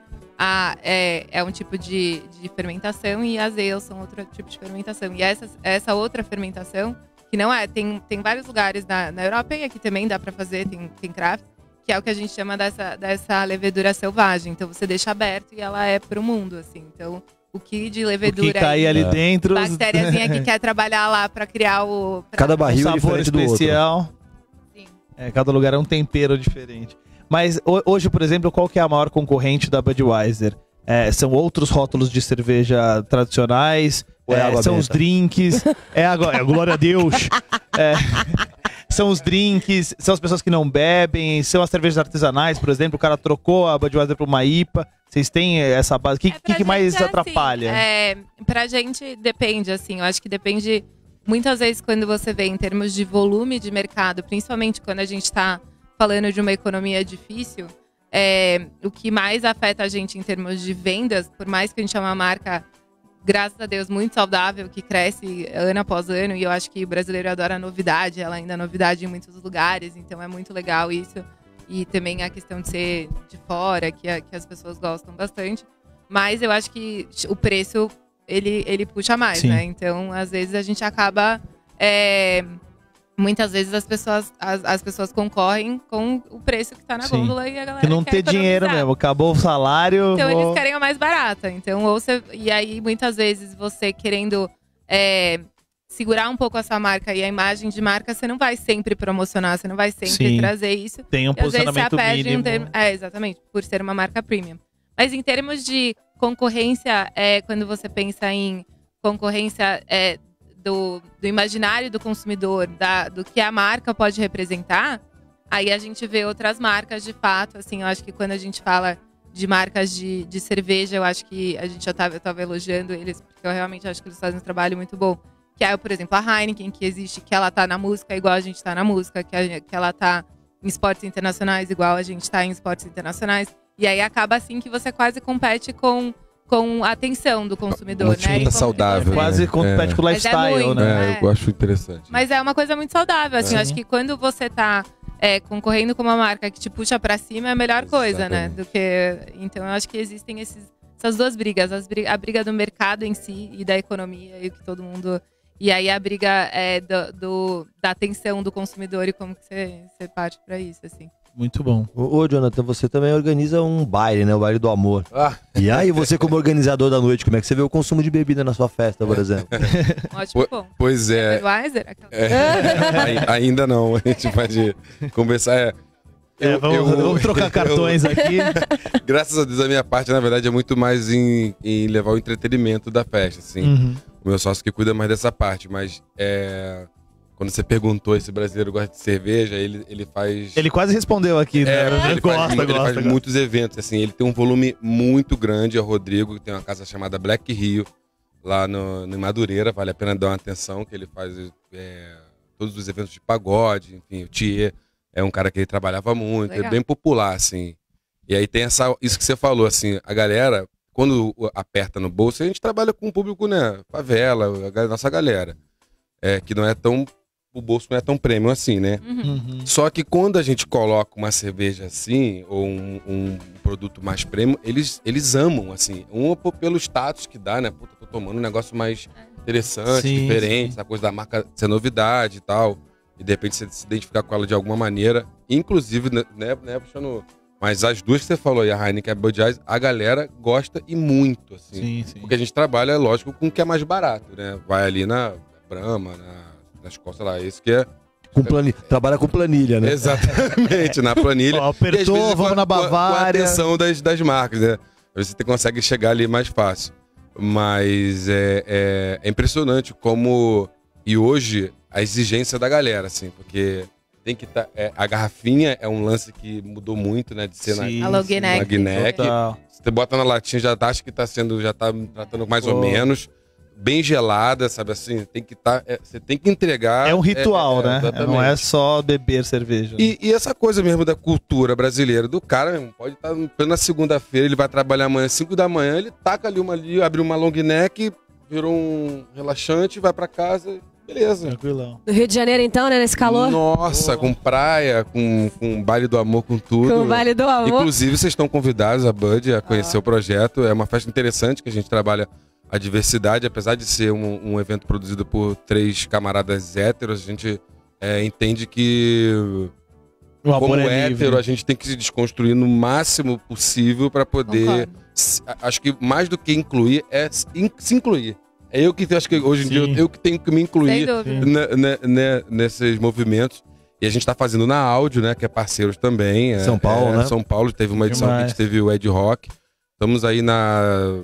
é um tipo de fermentação, e as ale são outro tipo de fermentação. E essa outra fermentação, que não tem vários lugares na Europa, e aqui também dá pra fazer, tem craft, que é o que a gente chama dessa levedura selvagem. Então você deixa aberto e ela é pro mundo, assim. Então, o que de levedura... O que cair ali dentro... Bactériazinha que quer trabalhar lá pra criar cada barril um sabor especial. Do outro. Sim. Cada lugar é um tempero diferente. Mas hoje, por exemplo, qual que é a maior concorrente da Budweiser? São outros rótulos de cerveja tradicionais? São os drinks? Glória a Deus! São os drinks, são as pessoas que não bebem, são as cervejas artesanais, por exemplo, o cara trocou a Budweiser por uma IPA. Vocês têm essa base? O que mais atrapalha? Assim, pra gente depende, assim, eu acho que depende muitas vezes quando você vê em termos de volume de mercado, principalmente quando a gente tá falando de uma economia difícil, o que mais afeta a gente em termos de vendas, por mais que a gente é uma marca, graças a Deus, muito saudável, que cresce ano após ano, e eu acho que o brasileiro adora novidade, ela ainda é novidade em muitos lugares, então é muito legal isso. E também a questão de ser de fora, que as pessoas gostam bastante. Mas eu acho que o preço, ele puxa mais, Sim. né? Então, às vezes, a gente acaba... muitas vezes as pessoas concorrem com o preço que tá na Sim. gôndola e a galera Que não quer ter dinheiro economizar. mesmo, acabou o salário. Então vou- eles querem a mais barata. Então, e aí, muitas vezes, você querendo segurar um pouco a sua marca e a imagem de marca, você não vai sempre promocionar, você não vai sempre Sim. trazer isso. Tem um E às vezes você posicionamento perde mínimo. exatamente, por ser uma marca premium. Mas em termos de concorrência, quando você pensa em concorrência do imaginário do consumidor, do que a marca pode representar, aí a gente vê outras marcas de fato. Assim, eu acho que quando a gente fala de marcas de cerveja, eu acho que a gente eu tava elogiando eles, porque eu realmente acho que eles fazem um trabalho muito bom. Que é, por exemplo, a Heineken, que existe, que ela tá na música igual a gente tá na música, que ela tá em esportes internacionais igual a gente tá em esportes internacionais. E aí acaba assim que você quase compete com a atenção do consumidor, Uma né? disputa E como que saudável. você- Quase compete com o Mas é lifestyle, muito, né? Eu acho interessante. Mas é uma coisa muito saudável, assim. Eu acho que quando você tá concorrendo com uma marca que te puxa pra cima, é a melhor coisa, né? Então eu acho que existem essas duas brigas. A briga do mercado em si e da economia e o que todo mundo... E aí a briga da atenção do consumidor e como que você parte pra isso, assim. Muito bom. Ô, Jonathan, você também organiza um baile, né? O baile do amor. Ah. E aí, você como organizador da noite, como é que você vê o consumo de bebida na sua festa, por exemplo? Ótimo ponto. Pois é. Budweiser? Ainda não, a gente pode conversar. Vamos trocar cartões aqui. Graças a Deus, a minha parte, na verdade, é muito mais em levar o entretenimento da festa, assim. Uhum. O meu sócio que cuida mais dessa parte, mas quando você perguntou se brasileiro gosta de cerveja, ele faz... Ele quase respondeu aqui, né? Ele faz muitos eventos, assim, ele tem um volume muito grande, é o Rodrigo, que tem uma casa chamada Black Rio, lá no Madureira, vale a pena dar uma atenção, que ele faz todos os eventos de pagode, enfim, o Thier é um cara que ele trabalhava muito, Legal. é bem popular, assim. E aí tem isso que você falou, assim, a galera, quando aperta no bolso, a gente trabalha com o público, né, favela, a nossa galera, que não é tão... O bolso não é tão premium assim, né? Uhum. Só que quando a gente coloca uma cerveja assim, ou um produto mais premium, eles amam, assim. Pelo status que dá, né? Puta, tô tomando um negócio mais interessante, Sim, diferente, sim. essa coisa da marca ser novidade e tal. E de repente você se identificar com ela de alguma maneira. Inclusive, né, puxando... Mas as duas que você falou aí, a Heineken e a Budweiser, a galera gosta e muito, assim. Sim, sim. Porque a gente trabalha, lógico, com o que é mais barato, né? Vai ali na Brahma, nas costas lá, esse que é... Trabalha com planilha, né? Exatamente, na planilha. Ó, apertou, E às vezes vamos na Bavária. Com a atenção das marcas, né? Você consegue chegar ali mais fácil. Mas é impressionante como... E hoje, a exigência da galera, assim, porque tem que estar... a garrafinha é um lance que mudou muito, né? De ser Sim, A long neck. na Guinness. Total. Você bota na latinha, já acha que já tá tratando mais ou menos. Bem gelada, sabe assim? Tem que você tem que entregar. É um ritual, né? Exatamente. Não é só beber cerveja. E essa coisa mesmo da cultura brasileira, do cara, mesmo, pode estar na segunda-feira, ele vai trabalhar amanhã, 5 da manhã, ele taca ali, abre uma long neck, virou um relaxante, vai pra casa, beleza. Tranquilão. No Rio de Janeiro, então, né? Nesse calor? Nossa, com praia, com baile do amor, com tudo. Com o Vale do Amor. Inclusive, vocês estão convidados, a Bud, a conhecer o projeto. É uma festa interessante que a gente trabalha a diversidade, apesar de ser um evento produzido por 3 camaradas héteros, a gente entende que, O amor como é livre. hétero, a gente tem que se desconstruir no máximo possível para poder... Acho que mais do que incluir, é se incluir. É eu que acho que hoje em dia eu que tenho que me incluir nesses movimentos. E a gente está fazendo na Áudio, né? Que é parceiros também. São Paulo, né? São Paulo teve uma edição que a gente teve o Ed Rock. Estamos aí na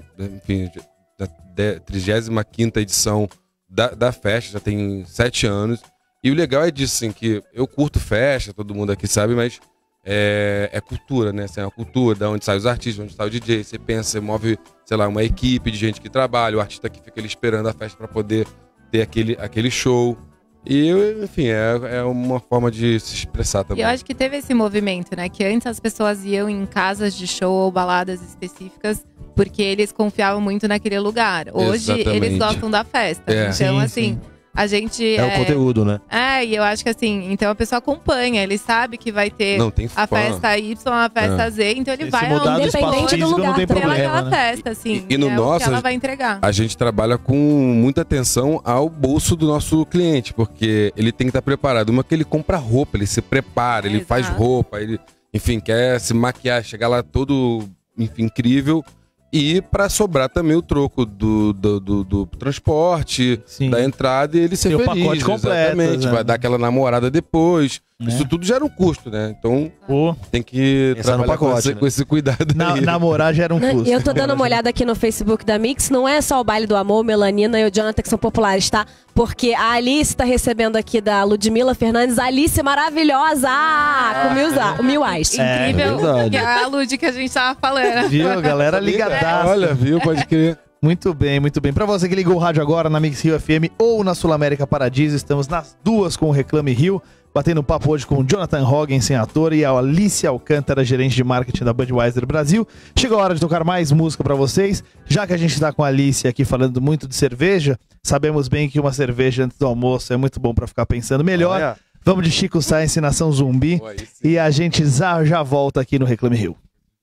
35ª edição da festa, já tem 7 anos. E o legal é disso, assim, que eu curto festa, todo mundo aqui sabe, mas é cultura, né? Assim, é uma cultura, da onde saem os artistas, onde sai o DJ, você pensa, você move, sei lá, uma equipe de gente que trabalha, o artista que fica ali esperando a festa para poder ter aquele show. E, enfim, é uma forma de se expressar também. E eu acho que teve esse movimento, né? Que antes as pessoas iam em casas de show ou baladas específicas porque eles confiavam muito naquele lugar. Hoje, eles gostam da festa. Então, sim, assim, a gente... É o conteúdo, né? E eu acho que assim, então a pessoa acompanha, ele sabe que vai ter a festa Y, a festa Z, então ele vai independente do lugar, não tem problema, pela né? festa, assim, E no nosso, que ela vai entregar. A gente trabalha com muita atenção ao bolso do nosso cliente, porque ele tem que estar preparado. Uma que ele compra roupa, ele se prepara, ele faz roupa, ele, enfim, quer se maquiar, chegar lá todo, enfim, incrível. E para sobrar também o troco do transporte, da entrada, e ele ser feliz. O pacote completo, exatamente. Vai dar aquela namorada depois. Isso tudo gera um custo, né? Então tem que trabalhar no pacote, com esse cuidado aí. Namorar gera um custo. Eu tô dando uma olhada aqui no Facebook da Mix. Não é só o Baile do Amor, Melanina e o Jonathan que são populares, tá? Porque a Alice tá recebendo aqui da Ludmila Fernandes. Alice maravilhosa! Com mil eyes. Incrível, que é a Lud que a gente tava falando. Viu, galera ligadaça. Olha, viu, pode crer. Muito bem, muito bem. Pra você que ligou o rádio agora na Mix Rio FM ou na Sul América Paradiso, estamos nas duas com o Reclame Rio, batendo papo hoje com o Jonathan Hoggensen, ator, e a Alice Alcântara, gerente de marketing da Budweiser Brasil. Chegou a hora de tocar mais música pra vocês. Já que a gente tá com a Alice aqui falando muito de cerveja, sabemos bem que uma cerveja antes do almoço é muito bom pra ficar pensando melhor. Vamos de Chico Science, Nação Zumbi, e a gente já volta aqui no Reclame Rio.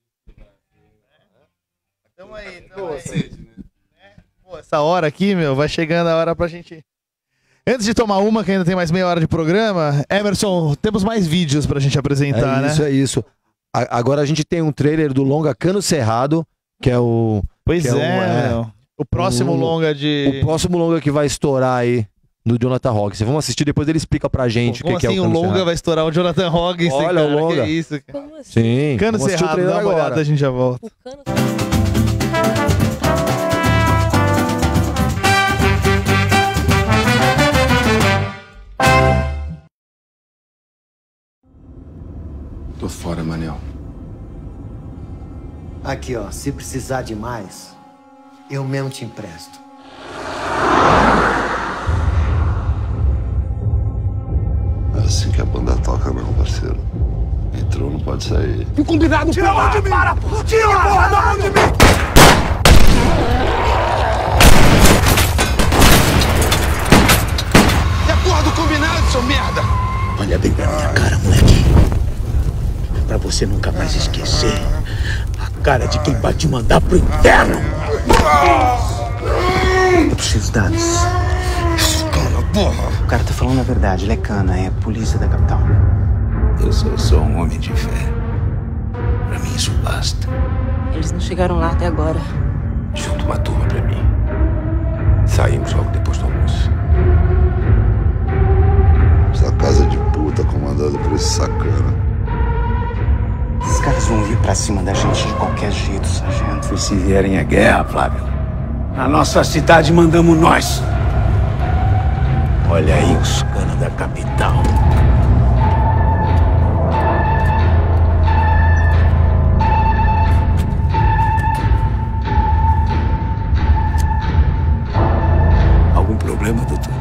Tamo aí. Pô, essa hora aqui, vai chegando a hora pra gente... Antes de tomar uma, que ainda tem mais meia hora de programa, Emerson, temos mais vídeos pra gente apresentar, né? É isso. Agora a gente tem um trailer do longa Cano Cerrado, que é o... Pois o próximo longa de... O próximo longa que vai estourar aí, do Jonathan Hoggensen. Vamos assistir, depois ele explica pra gente o que é o Cano Cerrado. Como assim o longa vai estourar o Jonathan Hoggensen? Olha, cara, o longa. Que isso, cara? Como assim? Sim. Cano Cerrado, dá uma olhada, a gente já volta. O Cano... Tô fora, Manel. Aqui, ó, se precisar de mais, eu mesmo te empresto. É assim que a banda toca, meu parceiro. Entrou, não pode sair. Um combinado, tira a mão de mim! Tira a porra da mão de mim! É a porra do combinado, seu merda! Olha bem pra minha cara, moleque. Pra você nunca mais esquecer a cara de quem vai te mandar pro inferno. Eu preciso de dados. Cana, porra! O cara tá falando a verdade, ele é cana, é a polícia da capital. Eu sou só um homem de fé. Pra mim isso basta. Eles não chegaram lá até agora. Junta uma turma pra mim. Saímos logo depois do almoço. Essa casa de puta comandada por esse sacana. Esses caras vão vir pra cima da gente de qualquer jeito, sargento. E se vierem a guerra, Flávio, na nossa cidade mandamos nós. Olha aí os canas da capital. Algum problema, doutor?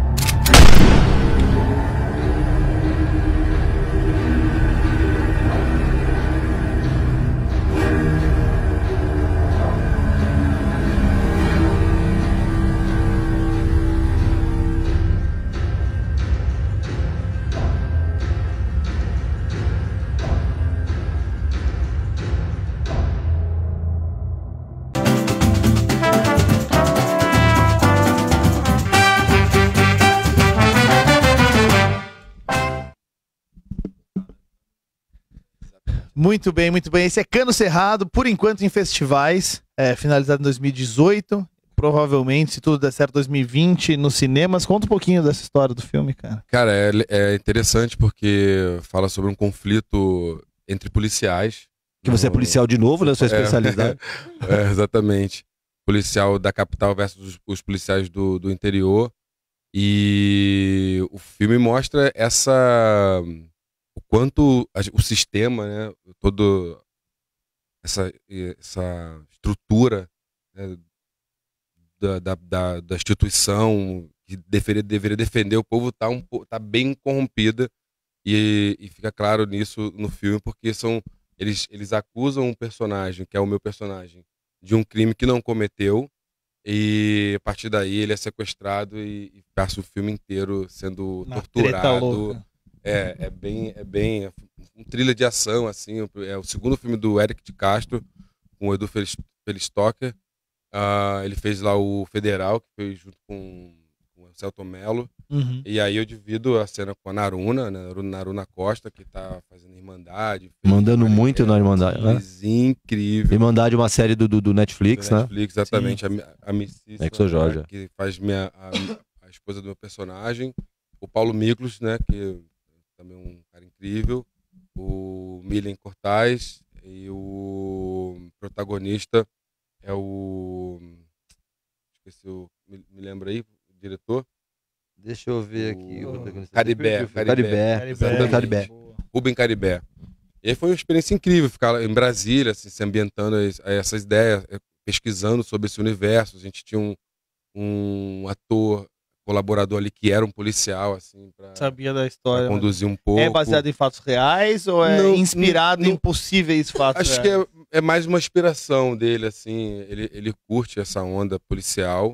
Muito bem, muito bem. Esse é Cano Cerrado, por enquanto em festivais, finalizado em 2018, provavelmente, se tudo der certo, 2020 nos cinemas. Conta um pouquinho dessa história do filme, cara. Cara, é interessante porque fala sobre um conflito entre policiais. Que você é policial de novo, né? Sua especialidade. Exatamente. Policial da capital versus os policiais do interior. E o filme mostra o quanto o sistema, né, todo essa estrutura, né, da instituição que deveria defender o povo tá bem corrompida, e fica claro nisso no filme, porque eles acusam um personagem, que é o meu personagem, de um crime que não cometeu, e a partir daí ele é sequestrado e passa o filme inteiro sendo torturado. É bem um thriller de ação, assim. É o segundo filme do Eric de Castro, com o Edu Felistocker. Ele fez lá o Federal, que fez junto com o Celton Mello. Uhum. E aí eu divido a cena com a Naruna, né? Naruna Costa, que tá fazendo Irmandade. Mandando muito na Irmandade, né? Incrível. Irmandade é uma série do Netflix, né? Netflix, exatamente. A Mississa, Exo-Georgia. que faz a esposa do meu personagem. O Paulo Miklos, né? Que também é um cara incrível. O Milen Cortaz. E o protagonista é o... Esqueci me lembra aí, o diretor? Deixa eu ver aqui. Caribé. Rubem Caribé. E aí foi uma experiência incrível ficar em Brasília, assim, se ambientando a essas ideias, pesquisando sobre esse universo. A gente tinha um ator, colaborador ali, que era um policial, assim, sabia da história, pra conduzir um pouco. É baseado em fatos reais ou é inspirado em possíveis fatos reais? Acho que é mais uma inspiração dele, assim. Ele curte essa onda policial.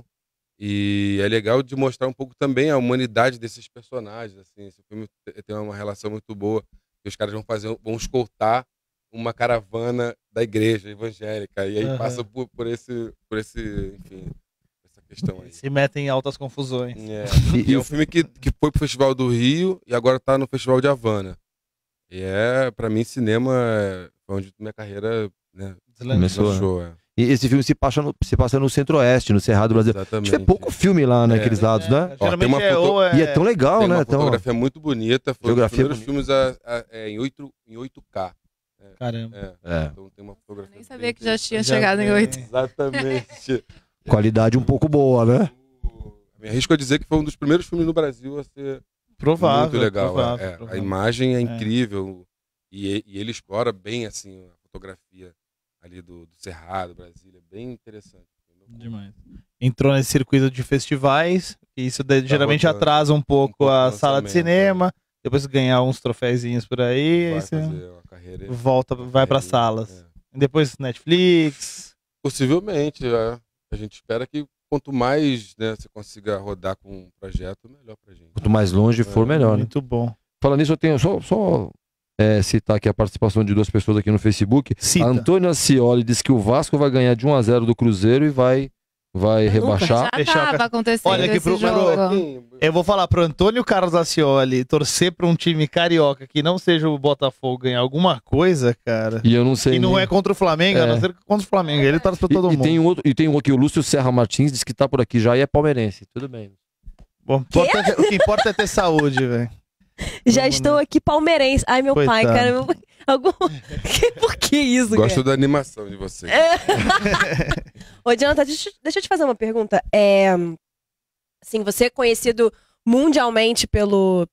E é legal de mostrar um pouco também a humanidade desses personagens, assim. Esse filme tem uma relação muito boa, que os caras vão escoltar uma caravana da igreja evangélica, e aí passa por esse, enfim, essa questão aí. Se metem em altas confusões. E é um filme que foi pro Festival do Rio e agora tá no Festival de Havana. E pra mim, cinema foi onde minha carreira, né, começou. E esse filme se passa no Centro-Oeste, no Cerrado do Brasil. Exatamente. Acho que é pouco filme lá naqueles lados, né? Geralmente E é tão legal, tem né? Uma fotografia muito bonita. Foi um dos primeiros filmes em 8K. Caramba. Então tem uma fotografia. Nem sabia que já tinha chegado em 8. Exatamente. Qualidade um pouco boa, né? Me arrisco a dizer que foi um dos primeiros filmes no Brasil a ser provável, muito legal. Provável. A imagem é incrível. E ele explora bem, assim, a fotografia ali do Cerrado, Brasília, bem interessante. Demais. Entrou nesse circuito de festivais, e isso geralmente atrasa um pouco a sala de cinema, depois ganhar uns troféuzinhos por aí, vai aí fazer uma carreira, vai para salas. Depois Netflix. Possivelmente, a gente espera que quanto mais, né, você consiga rodar com um projeto, melhor pra gente. Quanto mais longe for, melhor, né? Muito bom. Falando nisso, eu tenho só citar aqui a participação de duas pessoas aqui no Facebook. Cita. A Antônia Cioli diz que o Vasco vai ganhar de 1-0 do Cruzeiro e vai rebaixar. Já tava acontecendo. Olha aqui esse jogo. Eu vou falar pro Antônio Carlos Ascioli torcer pra um time carioca que não seja o Botafogo ganhar alguma coisa, cara. E eu não sei. E não é contra o Flamengo, a não ser contra o Flamengo. Ele torce pra todo mundo. Tem um aqui, o Lúcio Serra Martins, diz que tá por aqui já e é palmeirense. Tudo bem. Bom, o que importa é ter saúde, velho. Já estou aqui palmeirense. Ai, meu pai, cara. Por que isso, Gosto cara? da animação de vocês. Ô, Jonathan, deixa eu te fazer uma pergunta. Assim, você é conhecido mundialmente pelo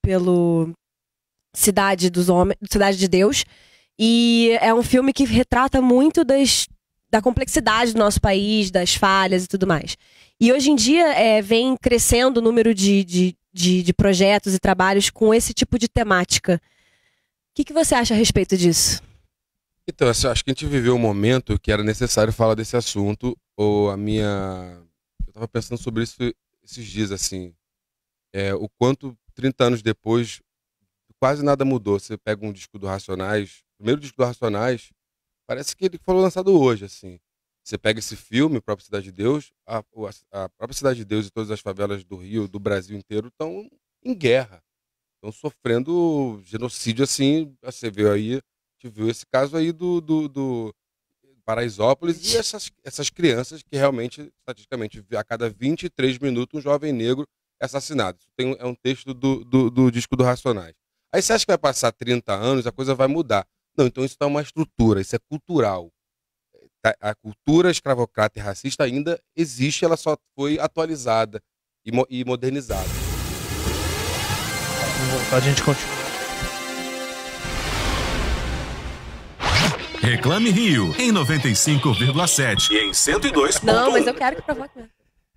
Cidade dos Homens, Cidade de Deus. E é um filme que retrata muito da complexidade do nosso país, das falhas e tudo mais. E hoje em dia vem crescendo o número de projetos e trabalhos com esse tipo de temática. O que você acha a respeito disso? Então, acho que a gente viveu um momento que era necessário falar desse assunto. Eu estava pensando sobre isso esses dias, assim. O quanto, 30 anos depois, quase nada mudou. Você pega um disco do Racionais, o primeiro disco do Racionais, parece que ele foi lançado hoje, assim. Você pega esse filme, própria Cidade de Deus, a própria Cidade de Deus e todas as favelas do Rio, do Brasil inteiro, estão em guerra. Estão sofrendo genocídio, assim. Você viu aí, viu esse caso aí do Paraisópolis, e essas crianças que realmente, estatisticamente, a cada 23 minutos, um jovem negro é assassinado. É um texto do disco do Racionais. Aí você acha que vai passar 30 anos, a coisa vai mudar. Não, então isso está uma estrutura, isso é cultural. A cultura escravocrata e racista ainda existe, ela só foi atualizada e modernizada. Pra gente continuar. Reclame Rio, em 95,7 e em 102.1. Não, mas eu quero que provoque mesmo.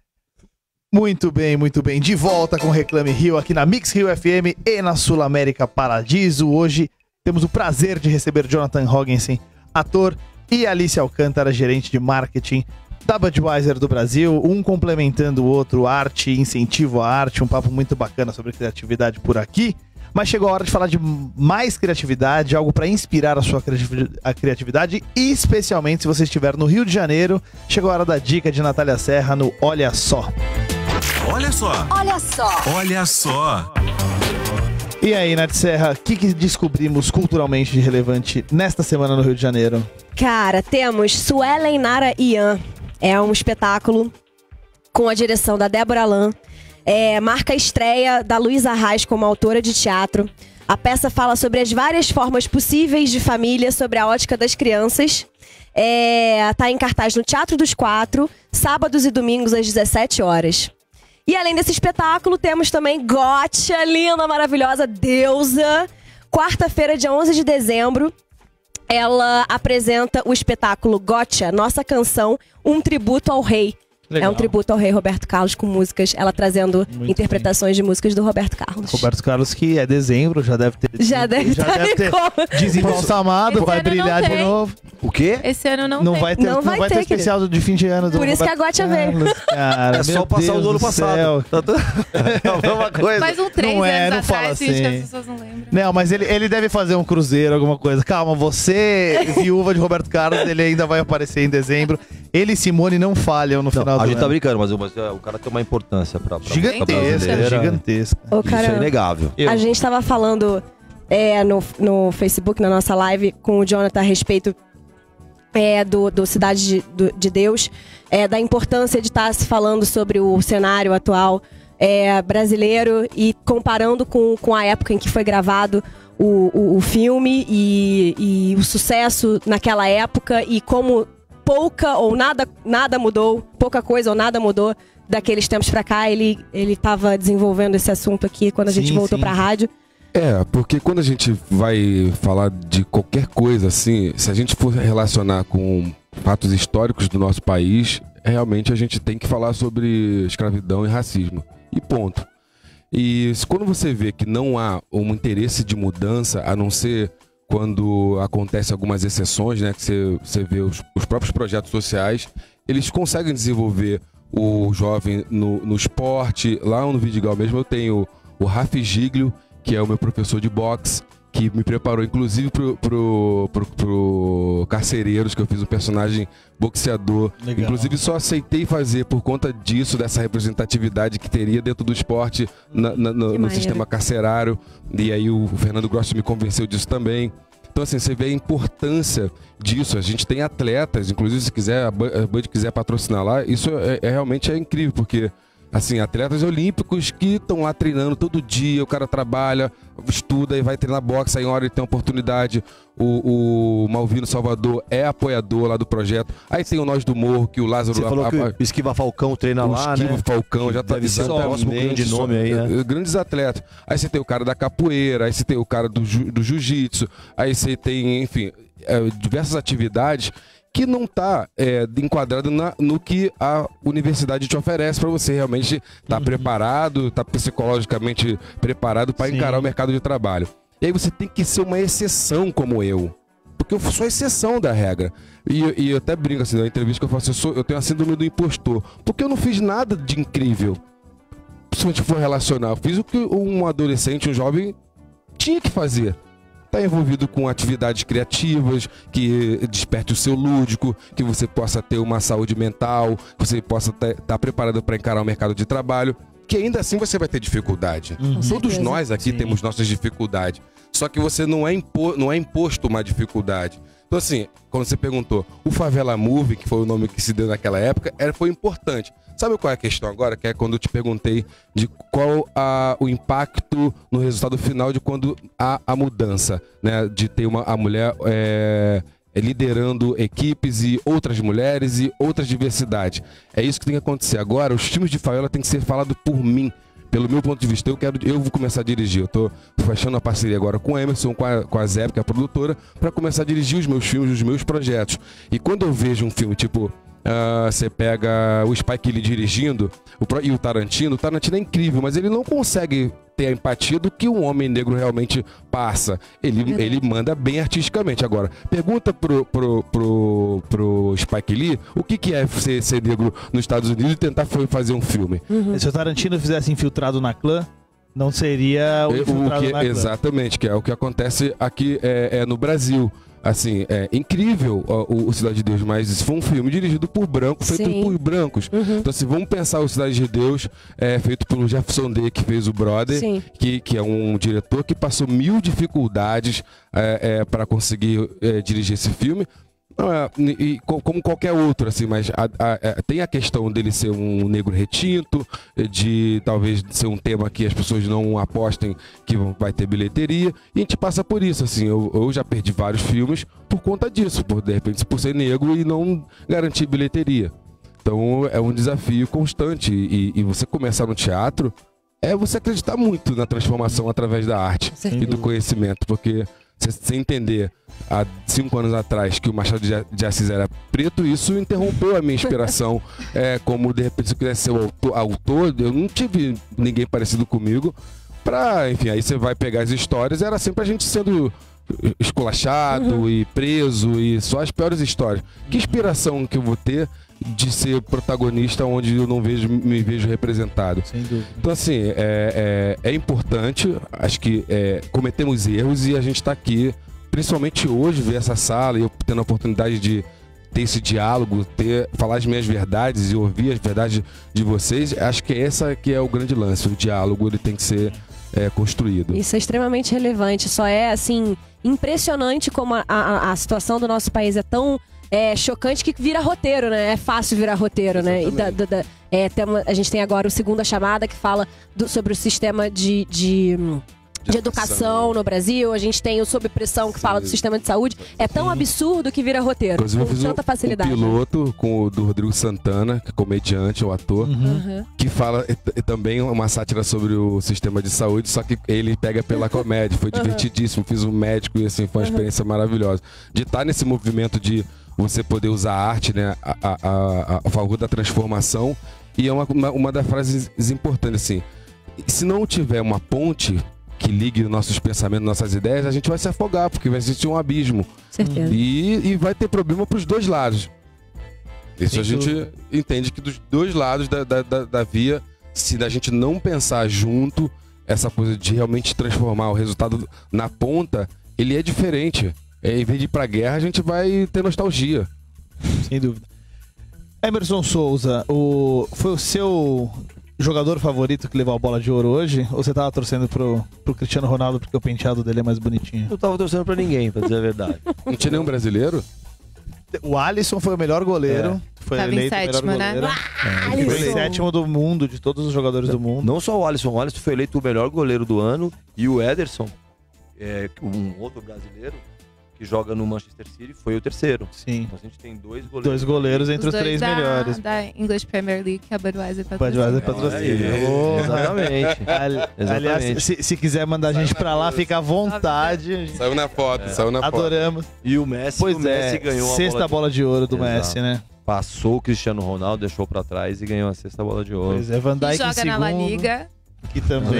Muito bem. De volta com Reclame Rio aqui na Mix Rio FM e na Sul América Paradiso. Hoje temos o prazer de receber Jonathan Hogginson, ator, e Alice Alcântara, gerente de marketing da Budweiser do Brasil. Um complementando o outro, arte, incentivo à arte, um papo muito bacana sobre criatividade por aqui. Mas chegou a hora de falar de mais criatividade, algo para inspirar a sua criatividade, e especialmente se você estiver no Rio de Janeiro. Chegou a hora da dica de Natália Serra no Olha Só. Olha só. Olha só. Olha só. E aí, Nath Serra, o que descobrimos culturalmente de relevante nesta semana no Rio de Janeiro? Cara, temos Suelen Nara Ian. É um espetáculo com a direção da Débora Lan. Marca a estreia da Luísa Arraes como autora de teatro. A peça fala sobre as várias formas possíveis de família, sobre a ótica das crianças. Tá em cartaz no Teatro dos Quatro, sábados e domingos às 17 horas. E além desse espetáculo, temos também Gotcha, linda, maravilhosa, deusa. Quarta-feira, dia 11 de dezembro, ela apresenta o espetáculo Gotcha, Nossa Canção, um tributo ao rei. Legal. É um tributo ao rei Roberto Carlos, com músicas, ela trazendo muito interpretações de músicas do Roberto Carlos. Roberto Carlos, que é dezembro, já deve ter desembalsamado, vai brilhar de novo. O quê? Esse ano não vai ter. Não vai ter especial de fim de ano do Por isso Roberto que a Gotcha veio. Cara, é só passar o do ano passado. É a mesma coisa. Mas um 3 não anos fala atrás, assim. gente, que as pessoas não lembram. Não, mas ele deve fazer um cruzeiro, alguma coisa. Calma, você, viúva de Roberto Carlos, ele ainda vai aparecer em dezembro. Ele e Simone não falham no final do ano. A gente tá brincando, mas o cara tem uma importância pra gigantesca. Ô, cara, isso é inegável. A gente tava falando no Facebook, na nossa live, com o Jonathan a respeito do Cidade de Deus, da importância de estar se falando sobre o cenário atual brasileiro e comparando com a época em que foi gravado o filme e o sucesso naquela época, e como pouca ou nada mudou, pouca coisa ou nada mudou daqueles tempos pra cá. Ele tava desenvolvendo esse assunto aqui quando a gente voltou pra rádio. Porque quando a gente vai falar de qualquer coisa assim, se a gente for relacionar com fatos históricos do nosso país, realmente a gente tem que falar sobre escravidão e racismo. E ponto. E quando você vê que não há um interesse de mudança, a não ser quando acontecem algumas exceções, né, que você vê os próprios projetos sociais, eles conseguem desenvolver o jovem no esporte. Lá no Vidigal mesmo eu tenho o Rafi Giglio, que é o meu professor de boxe, que me preparou inclusive pro Carcereiros, que eu fiz um personagem boxeador. Legal. Inclusive só aceitei fazer por conta disso, dessa representatividade que teria dentro do esporte no sistema carcerário. E aí o Fernando Grossi me convenceu disso também. Então assim, você vê a importância disso. A gente tem atletas, inclusive se quiser, a Bud quiser patrocinar lá, isso realmente é incrível, porque assim, atletas olímpicos que estão lá treinando todo dia, o cara trabalha, estuda e vai treinar boxe, aí uma hora ele tem oportunidade. O Malvino Salvador é apoiador lá do projeto. Aí tem o Nós do Morro, que o Lázaro... Você falou que o Esquiva Falcão treina lá, né? O Esquiva Falcão, já tá avisando. Próximo grande nome aí, né? Grandes atletas. Aí você tem o cara da capoeira, aí você tem o cara do jiu-jitsu, aí você tem, enfim, diversas atividades que não está enquadrado no que a universidade te oferece para você realmente estar preparado, estar psicologicamente preparado para encarar o mercado de trabalho. E aí você tem que ser uma exceção como eu, porque eu sou a exceção da regra. E eu até brinco assim, na entrevista que eu faço, eu tenho a síndrome do impostor, porque eu não fiz nada de incrível. Se a gente for relacionar, eu fiz o que um adolescente, um jovem tinha que fazer. Está envolvido com atividades criativas, que desperte o seu lúdico, que você possa ter uma saúde mental, que você possa estar preparado para encarar o mercado de trabalho, que ainda assim você vai ter dificuldade. Todos nós aqui temos nossas dificuldades, só que você não é imposto uma dificuldade. Então assim, quando você perguntou, o Favela Movie, que foi o nome que se deu naquela época, foi importante. Sabe qual é a questão agora? Que é quando eu te perguntei de qual o impacto no resultado final de quando há a mudança, né? De ter a mulher liderando equipes e outras mulheres e outras diversidades. É isso que tem que acontecer. Agora, os times de favela têm que ser falados por mim. pelo meu ponto de vista, eu vou começar a dirigir. Eu tô fechando a parceria agora com o Emerson, com a Zep, que é a produtora, para começar a dirigir os meus filmes, os meus projetos. E quando eu vejo um filme tipo... você pega o Spike Lee dirigindo e o Tarantino é incrível, mas ele não consegue ter a empatia do que um homem negro realmente passa. Ele manda bem artisticamente. Agora, pergunta pro Spike Lee o que é ser negro nos Estados Unidos e tentar fazer um filme. Se o Tarantino fizesse Infiltrado na Clã, não seria o Infiltrado na Clã. Exatamente, que é o que acontece aqui no Brasil. Assim, é incrível o Cidade de Deus, mas isso foi um filme dirigido por brancos, feito por brancos. Então, assim, vamos pensar o Cidade de Deus, feito pelo Jefferson Day, que fez o Brother, que é um diretor que passou 1000 dificuldades para conseguir dirigir esse filme. E como qualquer outro, assim, mas tem a questão dele ser um negro retinto, de talvez ser um tema que as pessoas não apostem que vai ter bilheteria, e a gente passa por isso, assim, eu já perdi vários filmes por conta disso, de repente por ser negro e não garantir bilheteria. Então é um desafio constante, e você começar no teatro é você acreditar muito na transformação através da arte e do conhecimento, porque você entender há 5 anos atrás que o Machado de Assis era preto, isso interrompeu a minha inspiração. Como de repente se eu quisesse ser o autor, eu não tive ninguém parecido comigo. Enfim, aí você vai pegar as histórias, era sempre a gente sendo esculachado e preso, e só as piores histórias. Que inspiração que eu vou ter de ser protagonista onde eu não me vejo representado? Sem dúvida. Então, assim, é importante. Acho que cometemos erros e a gente está aqui, principalmente hoje, ver essa sala e eu tendo a oportunidade de ter esse diálogo, falar as minhas verdades e ouvir as verdades de vocês. Acho que essa que é o grande lance. O diálogo, ele tem que ser construído. Isso é extremamente relevante. Só é, assim, impressionante como a situação do nosso país é tão chocante que vira roteiro, né? É fácil virar roteiro, né? A gente tem agora o Segunda Chamada, que fala sobre o sistema de educação no Brasil. A gente tem o Sob Pressão, que fala do sistema de saúde. É tão absurdo que vira roteiro. Inclusive, com tanta facilidade. Um piloto do Rodrigo Santana, que é comediante, o ator, que fala também uma sátira sobre o sistema de saúde, só que ele pega pela comédia. Foi divertidíssimo. Fiz um médico e assim, foi uma experiência maravilhosa. De estar nesse movimento de você poder usar a arte, né, a favor da transformação. E é uma das frases importantes, assim: se não tiver uma ponte que ligue nossos pensamentos, nossas ideias, a gente vai se afogar, porque vai existir um abismo. Certeza. E vai ter problema para os dois lados. Isso a gente entende que dos dois lados da via, se a gente não pensar junto, essa coisa de realmente transformar o resultado na ponta, ele é diferente. Em vez de ir pra guerra, a gente vai ter nostalgia. Sem dúvida. Emerson Souza, foi o seu jogador favorito que levou a bola de ouro hoje? Ou você tava torcendo pro Cristiano Ronaldo porque o penteado dele é mais bonitinho? Não tava torcendo pra ninguém, pra dizer a verdade. Não tinha nenhum brasileiro? O Alisson foi o melhor goleiro. Foi tava eleito em sétimo, o melhor goleiro. né? Foi sétimo do mundo, de todos os jogadores do mundo. Não só o Alisson foi eleito o melhor goleiro do ano, e o Ederson, um outro brasileiro que joga no Manchester City, foi o terceiro. Sim. Então a gente tem dois goleiros entre os 3 melhores. Da English Premier League, que a Budweiser patrocina. Exatamente. Aliás, se quiser mandar a gente pra lá, fica à vontade. Saiu na foto, saiu na foto. Adoramos. E o Messi, ganhou a sexta bola de ouro do Messi, né? Passou o Cristiano Ronaldo, deixou pra trás e ganhou a sexta bola de ouro. Pois é, Van Dijk joga na La Liga. Que também.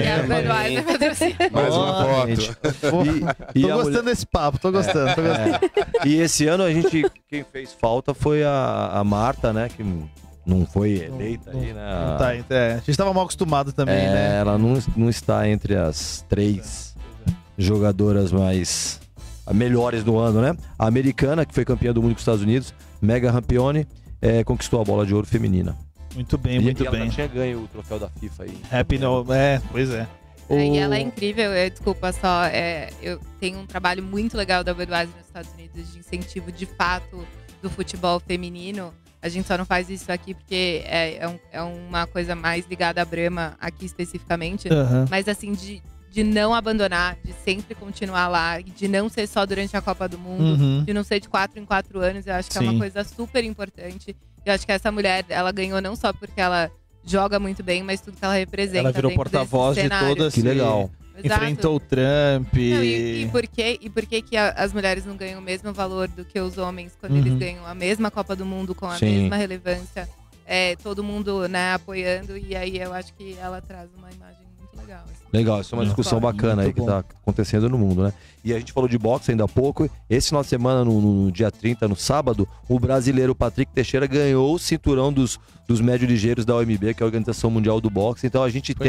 Mais uma foto. Tô gostando desse papo, tô gostando. E esse ano quem fez falta foi a Marta, né? Que não foi eleita aí, né? A gente tava mal acostumado também, né? Ela não está entre as 3 jogadoras melhores do ano, né? A americana, que foi campeã do mundo com os Estados Unidos, Megan Rapinoe, conquistou a bola de ouro feminina. Muito bem, e ela já tinha ganho o troféu da FIFA aí. Pois é. E ela é incrível, desculpa só, eu tenho um trabalho muito legal da Budweiser nos Estados Unidos de incentivo de fato do futebol feminino. A gente só não faz isso aqui porque é uma coisa mais ligada à Brahma aqui especificamente, mas assim, de não abandonar, de sempre continuar lá, de não ser só durante a Copa do Mundo, de não ser de 4 em 4 anos, eu acho que é uma coisa super importante. Eu acho que essa mulher, ela ganhou não só porque ela joga muito bem, mas tudo que ela representa. Ela virou dentro porta-voz desse de cenário. todas. Que legal. Exato. Enfrentou o Trump. Não, e por que as mulheres não ganham o mesmo valor do que os homens quando eles ganham a mesma Copa do Mundo com a mesma relevância? Todo mundo, né, apoiando, e aí eu acho que ela traz uma imagem muito legal. Assim. Legal, isso é uma discussão bacana aí que tá acontecendo no mundo, né? E a gente falou de boxe ainda há pouco. Esse final de semana, no dia 30, no sábado, o brasileiro Patrick Teixeira ganhou o cinturão dos médios ligeiros da OMB, que é a Organização Mundial do Boxe. Então a gente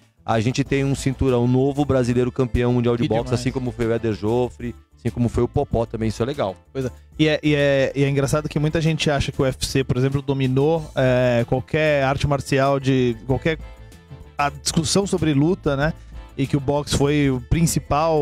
tem um cinturão novo brasileiro campeão mundial de boxe, assim como foi o Éder Joffre, assim como foi o Popó também, isso é legal. Pois é. E é engraçado que muita gente acha que o UFC, por exemplo, dominou qualquer arte marcial, de qualquer a discussão sobre luta, né? E que o boxe foi o principal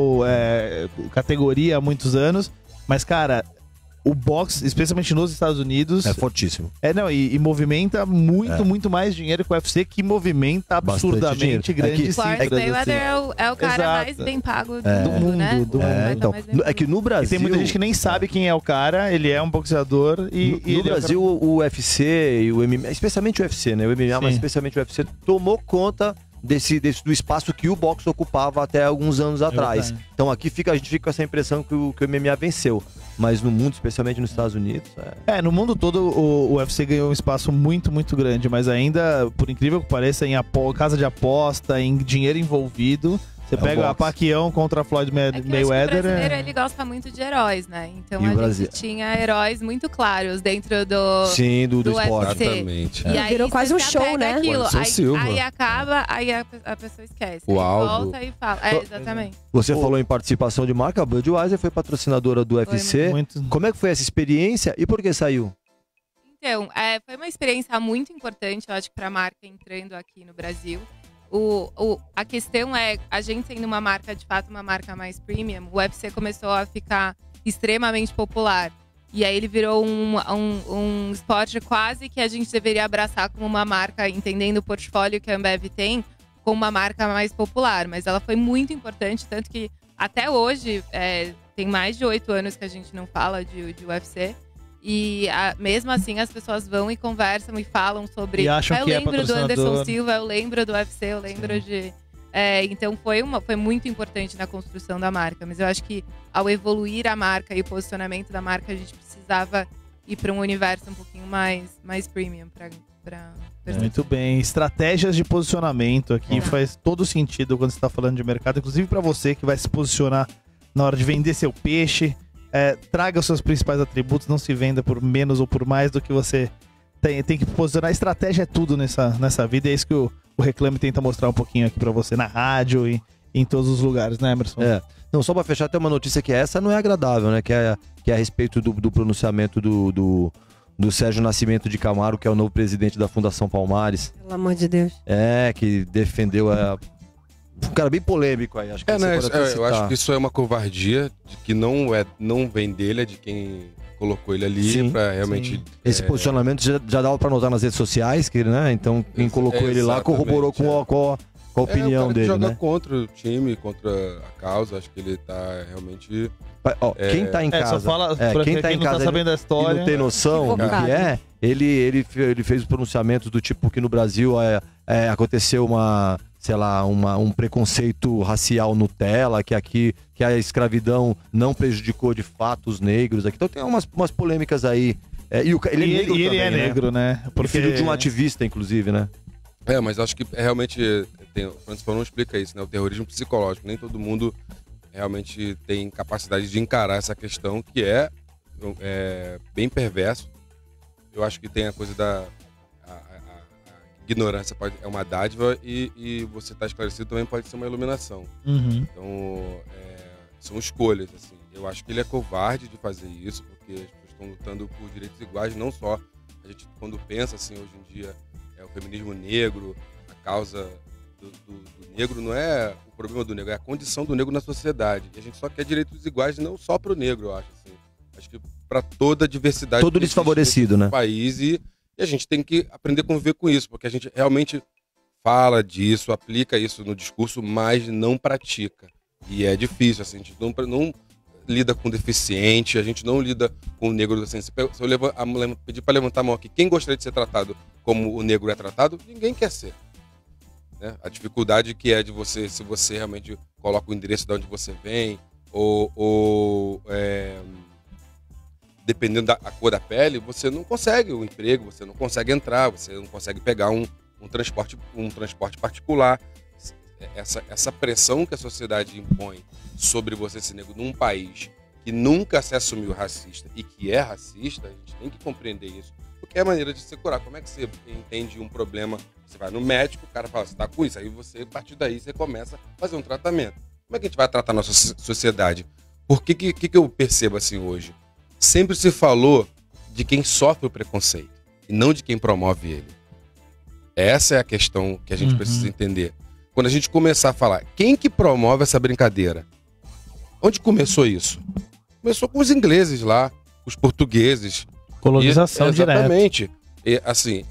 categoria há muitos anos. Mas, cara, o boxe, especialmente nos Estados Unidos... É fortíssimo. E movimenta muito mais dinheiro que o UFC, que movimenta absurdamente grandes cifras. Floyd Mayweather é o cara mais bem pago do mundo, né? Então, é que no Brasil... E tem muita gente que nem sabe quem é o cara, ele é um boxeador e no Brasil, o UFC e o MMA, especialmente o UFC, né? O MMA, mas especialmente o UFC, tomou conta do espaço que o boxe ocupava até alguns anos atrás. Então aqui a gente fica com essa impressão que o MMA venceu. Mas no mundo, especialmente nos Estados Unidos... no mundo todo o UFC ganhou um espaço muito, muito grande. Mas ainda, por incrível que pareça, em casa de aposta, em dinheiro envolvido... Você pega a Pacquiao contra Floyd Mayweather... O brasileiro, ele gosta muito de heróis, né? Então a gente tinha heróis muito claros dentro do... Sim, do esporte. Exatamente. E aí virou quase um show, né? Aquilo, aí acaba, aí a pessoa esquece. O Aldo. Volta e fala. Exatamente. Você falou em participação de marca, a Budweiser foi patrocinadora do UFC. Como é que foi essa experiência e por que saiu? Então, foi uma experiência muito importante, eu acho, para a marca entrando aqui no Brasil. A questão é, a gente sendo uma marca, de fato, uma marca mais premium, o UFC começou a ficar extremamente popular. E aí ele virou um esporte quase que a gente deveria abraçar como uma marca, entendendo o portfólio que a Ambev tem, como uma marca mais popular. Mas ela foi muito importante, tanto que até hoje, tem mais de 8 anos que a gente não fala de UFC. E mesmo assim as pessoas vão e conversam e falam sobre... E acham eu que lembro do Anderson Silva, eu lembro do UFC, eu lembro de... então foi muito importante na construção da marca. Mas eu acho que ao evoluir a marca e o posicionamento da marca, a gente precisava ir para um universo um pouquinho mais premium para muito bem. Estratégias de posicionamento aqui faz todo sentido quando você está falando de mercado. Inclusive para você que vai se posicionar na hora de vender seu peixe. Traga os seus principais atributos, não se venda por menos ou por mais do que você tem que posicionar. A estratégia é tudo nessa vida, é isso que o Reclame tenta mostrar um pouquinho aqui pra você na rádio e em todos os lugares, né, Emerson? Não, só pra fechar, tem uma notícia que essa não é agradável, né, que é a respeito do pronunciamento do Sérgio Nascimento de Camargo, que é o novo presidente da Fundação Palmares. Pelo amor de Deus. Que defendeu um cara bem polêmico aí, acho que eu acho que isso é uma covardia, de que não vem dele, é de quem colocou ele ali pra realmente... Esse posicionamento já dava pra notar nas redes sociais, né? Então quem colocou ele lá corroborou com a opinião dele, joga né? contra o time, contra a causa, acho que ele tá realmente... Quem tá em casa, quem tá em casa, tá sabendo da história, não tem noção do que é, ele fez os pronunciamentos do tipo que no Brasil aconteceu um preconceito racial Nutella, que a escravidão não prejudicou de fato os negros aqui. Então tem umas polêmicas aí. Ele é negro, né? Porque filho de um ativista, inclusive, né? Mas acho que realmente o Francis Fanon explica isso, né? O terrorismo psicológico. Nem todo mundo realmente tem capacidade de encarar essa questão, que é bem perverso. Eu acho que tem a coisa da ignorância é uma dádiva e você estar esclarecido também pode ser uma iluminação. Então, são escolhas, assim. Eu acho que ele é covarde de fazer isso, porque as pessoas estão lutando por direitos iguais, não só a gente, quando pensa, assim, hoje em dia, o feminismo negro, a causa do negro, não é o problema do negro, é a condição do negro na sociedade. E a gente só quer direitos iguais, não só para o negro, eu acho, assim. Acho que para toda a diversidade... Todo desfavorecido, né? Do país e a gente tem que aprender a conviver com isso, porque a gente realmente fala disso, aplica isso no discurso, mas não pratica. E é difícil, assim, a gente não lida com deficiente, a gente não lida com o negro assim. Se eu pedir para levantar a mão aqui, quem gostaria de ser tratado como o negro é tratado? Ninguém quer ser. Né? A dificuldade que é de você, se você realmente coloca o endereço de onde você vem, ou dependendo da cor da pele, você não consegue o emprego, você não consegue entrar, você não consegue pegar um transporte particular. Essa pressão que a sociedade impõe sobre você ser negro num país que nunca se assumiu racista e que é racista, a gente tem que compreender isso, porque é a maneira de se curar. Como é que você entende um problema? Você vai no médico, o cara fala, você tá com isso, aí você, a partir daí, você começa a fazer um tratamento. Como é que a gente vai tratar a nossa sociedade? Por que eu percebo assim hoje? Sempre se falou de quem sofre o preconceito e não de quem promove ele. Essa é a questão que a gente precisa entender. Quando a gente começar a falar, quem que promove essa brincadeira? Onde começou isso? Começou com os ingleses lá, os portugueses. Colonização direta. Exatamente. E, assim,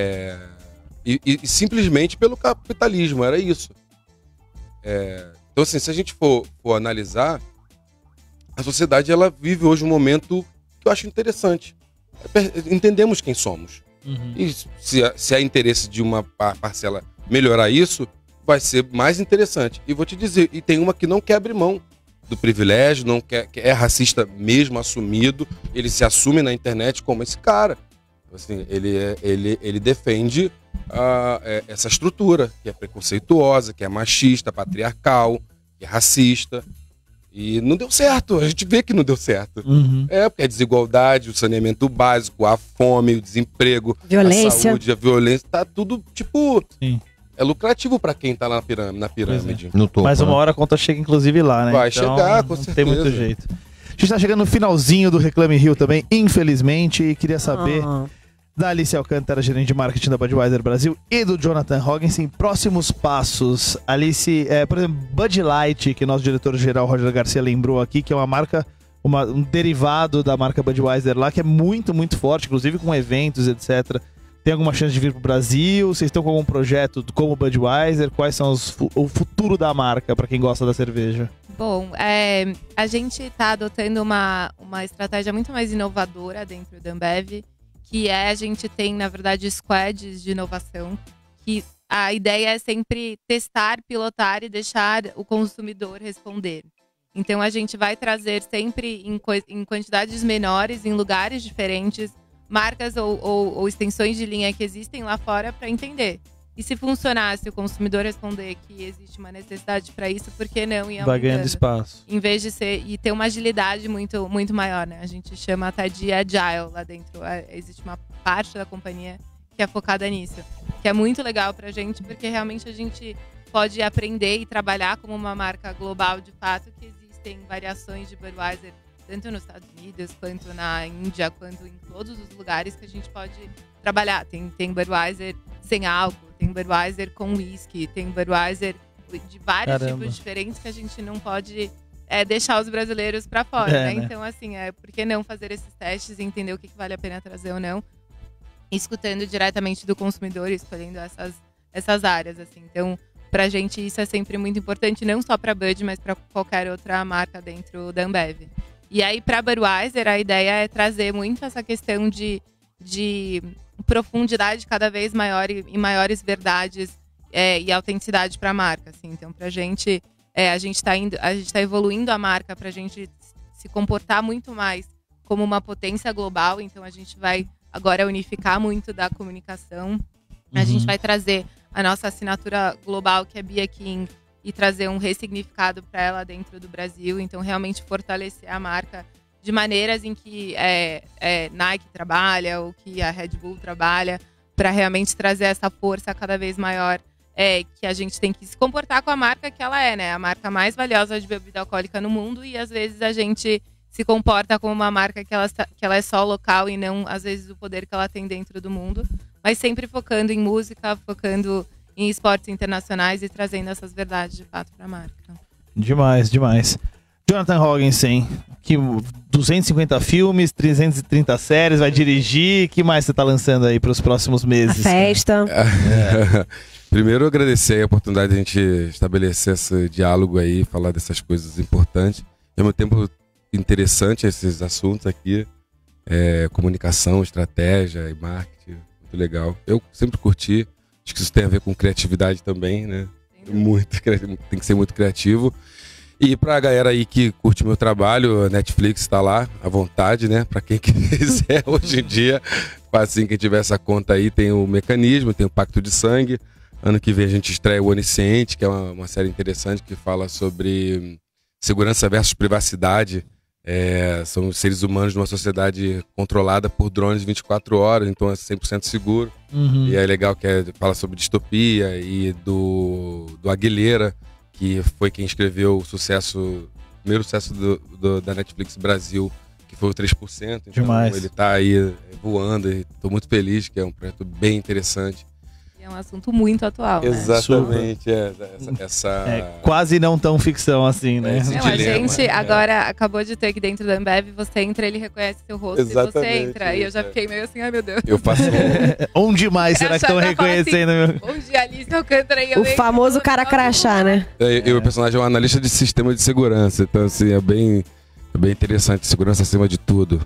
e simplesmente pelo capitalismo, era isso. Então, assim, se a gente for analisar, a sociedade ela vive hoje um momento que eu acho interessante. Entendemos quem somos. E se há interesse de uma parcela melhorar isso, vai ser mais interessante. E vou te dizer, e tem uma que não quer abrir mão do privilégio, não quer, que é racista mesmo, assumido, ele se assume na internet como esse cara. Assim, ele defende essa estrutura, que é preconceituosa, que é machista, patriarcal, que é racista. E não deu certo, a gente vê que não deu certo. Porque a desigualdade, o saneamento básico, a fome, o desemprego, violência. A saúde, a violência, tá tudo, tipo... Sim. É lucrativo pra quem tá lá na pirâmide. No topo, mas uma hora a conta chega, inclusive, lá, né? Vai chegar, com certeza. Não tem muito jeito. A gente tá chegando no finalzinho do Reclame Rio também, infelizmente, e queria saber da Alice Alcântara, gerente de marketing da Budweiser Brasil, e do Jonathan Hogginson, próximos passos. Alice, por exemplo, Bud Light, que nosso diretor-geral Roger Garcia lembrou aqui, que é uma marca, um derivado da marca Budweiser lá, que é muito, muito forte, inclusive com eventos, etc. Tem alguma chance de vir pro Brasil? Vocês estão com algum projeto como Budweiser? Quais são o futuro da marca para quem gosta da cerveja? Bom, a gente está adotando uma estratégia muito mais inovadora dentro da Ambev, que a gente tem, na verdade, squads de inovação, que a ideia é sempre testar, pilotar e deixar o consumidor responder. Então, a gente vai trazer sempre em quantidades menores, em lugares diferentes, marcas ou extensões de linha que existem lá fora para entender. E se funcionar, se o consumidor responder que existe uma necessidade para isso, por que não ir aumentando? Vai ganhando espaço. Em vez de ter uma agilidade muito, muito maior, né? A gente chama até de agile lá dentro. Existe uma parte da companhia que é focada nisso. Que é muito legal pra gente, porque realmente a gente pode aprender e trabalhar como uma marca global de fato, que existem variações de Budweiser tanto nos Estados Unidos, quanto na Índia, quanto em todos os lugares que a gente pode trabalhar. Tem Budweiser sem álcool, tem Budweiser com whisky, tem Budweiser de vários tipos diferentes que a gente não pode deixar os brasileiros para fora, né? Então, assim, por que não fazer esses testes e entender o que vale a pena trazer ou não, escutando diretamente do consumidor, escolhendo essas áreas, assim. Então, pra gente isso é sempre muito importante, não só para Bud, mas para qualquer outra marca dentro da Ambev. E aí, para Budweiser, a ideia é trazer muito essa questão de profundidade cada vez maior e maiores verdades e autenticidade para a marca. Assim. Então, para a gente está evoluindo a marca para a gente se comportar muito mais como uma potência global. Então, a gente vai agora unificar muito da comunicação. A gente vai trazer a nossa assinatura global, que é Bia King, e trazer um ressignificado para ela dentro do Brasil. Então, realmente fortalecer a marca de maneiras em que Nike trabalha ou que a Red Bull trabalha, para realmente trazer essa força cada vez maior, que a gente tem que se comportar com a marca que ela é, né? A marca mais valiosa de bebida alcoólica no mundo, e às vezes a gente se comporta como uma marca que ela é só local e não, às vezes, o poder que ela tem dentro do mundo. Mas sempre focando em música, focando em esportes internacionais e trazendo essas verdades de fato para a marca. Demais, demais. Jonathan Hogginson, que 250 filmes, 330 séries, vai dirigir. O que mais você está lançando aí para os próximos meses? A festa. Primeiro, agradecer a oportunidade de a gente estabelecer esse diálogo aí, falar dessas coisas importantes. Ao mesmo tempo, interessante esses assuntos aqui. Comunicação, estratégia e marketing, muito legal. Eu sempre curti, acho que isso tem a ver com criatividade também, né? Tem que ser muito criativo. E pra galera aí que curte meu trabalho, a Netflix tá lá, à vontade, né? Pra quem quiser, hoje em dia, assim, quem tiver essa conta aí, tem o Mecanismo, tem o Pacto de Sangue. Ano que vem a gente estreia o Onisciente, que é uma série interessante que fala sobre segurança versus privacidade. São seres humanos numa sociedade controlada por drones 24 horas, então é 100% seguro. E é legal que fala sobre distopia e do Aguilera, que foi quem escreveu o primeiro sucesso da Netflix Brasil, que foi o 3%. Então Demais. Ele tá aí voando e tô muito feliz, que é um projeto bem interessante. É um assunto muito atual, Exatamente, né? Quase não tão ficção assim, né? Não, a gente agora acabou de ter aqui dentro da Ambev, você entra, ele reconhece seu rosto. Exatamente, e você entra. E eu já fiquei meio assim, ai meu Deus. Eu faço Onde mais será que estão reconhecendo? Assim, bom dia, Alice Alcântara. O famoso cara crachá, né? O personagem é um analista de sistema de segurança, então assim, é bem interessante, segurança acima de tudo.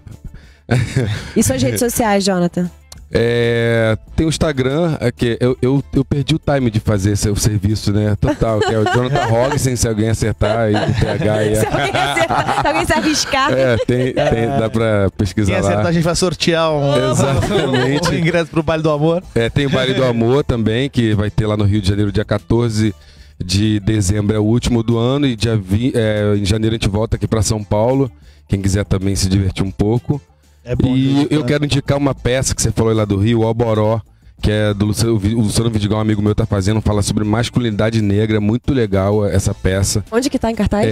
E suas redes sociais, Jonathan? Tem o Instagram, que eu perdi o time de fazer o serviço, né? Total, que é o Jonathan Hogginson, se alguém acertar, e PH e... Se alguém se arriscar. Dá pra pesquisar Quem acertar, lá. a gente vai sortear um ingresso pro Baile do Amor. Tem o Baile do Amor também, que vai ter lá no Rio de Janeiro, dia 14 de dezembro é o último do ano, e em janeiro a gente volta aqui pra São Paulo. Quem quiser também se divertir um pouco. E eu quero indicar uma peça que você falou lá do Rio, o Alboró, que é do Luciano Vidigal, um amigo meu, tá fazendo, fala sobre masculinidade negra, muito legal essa peça. Onde que tá em cartaz?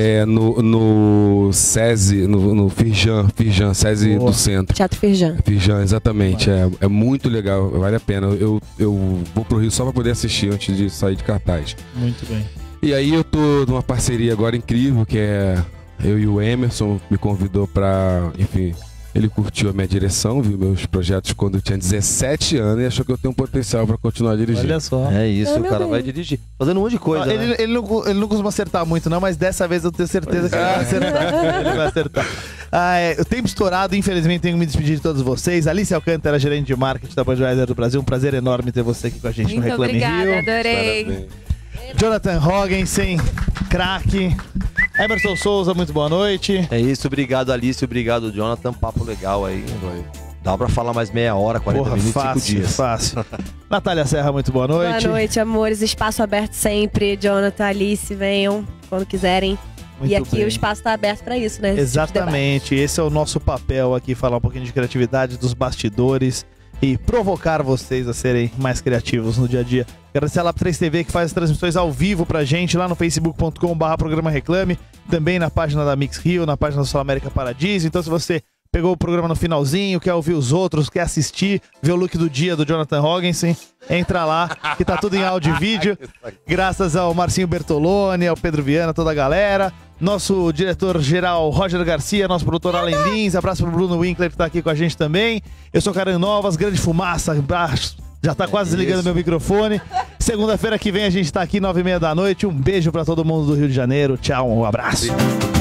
No SESI, no Firjan, SESI do Centro. Teatro Firjan. Firjan, exatamente, é muito legal, vale a pena. Eu vou pro Rio só pra poder assistir antes de sair de cartaz. Muito bem. E aí eu tô numa parceria agora incrível, que é eu e o Emerson, me convidou pra, enfim... Ele curtiu a minha direção, viu meus projetos quando eu tinha 17 anos e achou que eu tenho um potencial pra continuar dirigindo. Olha só. É isso, o cara vai dirigir. Fazendo um monte de coisa, né? Ele não costuma acertar muito não, mas dessa vez eu tenho certeza que ele vai acertar. Ele vai acertar. O tempo estourado, infelizmente tenho que me despedir de todos vocês. Alice Alcântara, gerente de marketing da Budweiser do Brasil. Um prazer enorme ter você aqui com a gente no Reclame Rio. Muito obrigada, adorei. Parabéns. Jonathan Hogginson, craque. Emerson Souza, muito boa noite. É isso, obrigado Alice, obrigado Jonathan, papo legal aí. Dá pra falar mais meia hora, 40 minutos, fácil, 5 dias. Fácil. Natália Serra, muito boa noite. Boa noite, amores. Espaço aberto sempre. Jonathan, Alice, venham quando quiserem. Muito e aqui bem. O espaço tá aberto pra isso, né? Exatamente, esse é o nosso papel aqui, falar um pouquinho de criatividade dos bastidores e provocar vocês a serem mais criativos no dia a dia. Agradecer a Lab 3 TV, que faz as transmissões ao vivo pra gente lá no facebook.com/programa Reclame, também na página da Mix Rio, na página da Sul América Paradiso. Então, se você pegou o programa no finalzinho, quer ouvir os outros, quer assistir, ver o look do dia do Jonathan Hogginson, entra lá, que tá tudo em áudio e vídeo. Graças ao Marcinho Bertoloni, ao Pedro Viana, toda a galera. Nosso diretor-geral Roger Garcia, nosso produtor Allen Lins, abraço pro Bruno Winkler que tá aqui com a gente também. Eu sou Karen Novas, Grande Fumaça, abraço. Já tá quase desligando meu microfone. Segunda-feira que vem a gente tá aqui, 9h30 da noite. Um beijo pra todo mundo do Rio de Janeiro. Tchau, um abraço.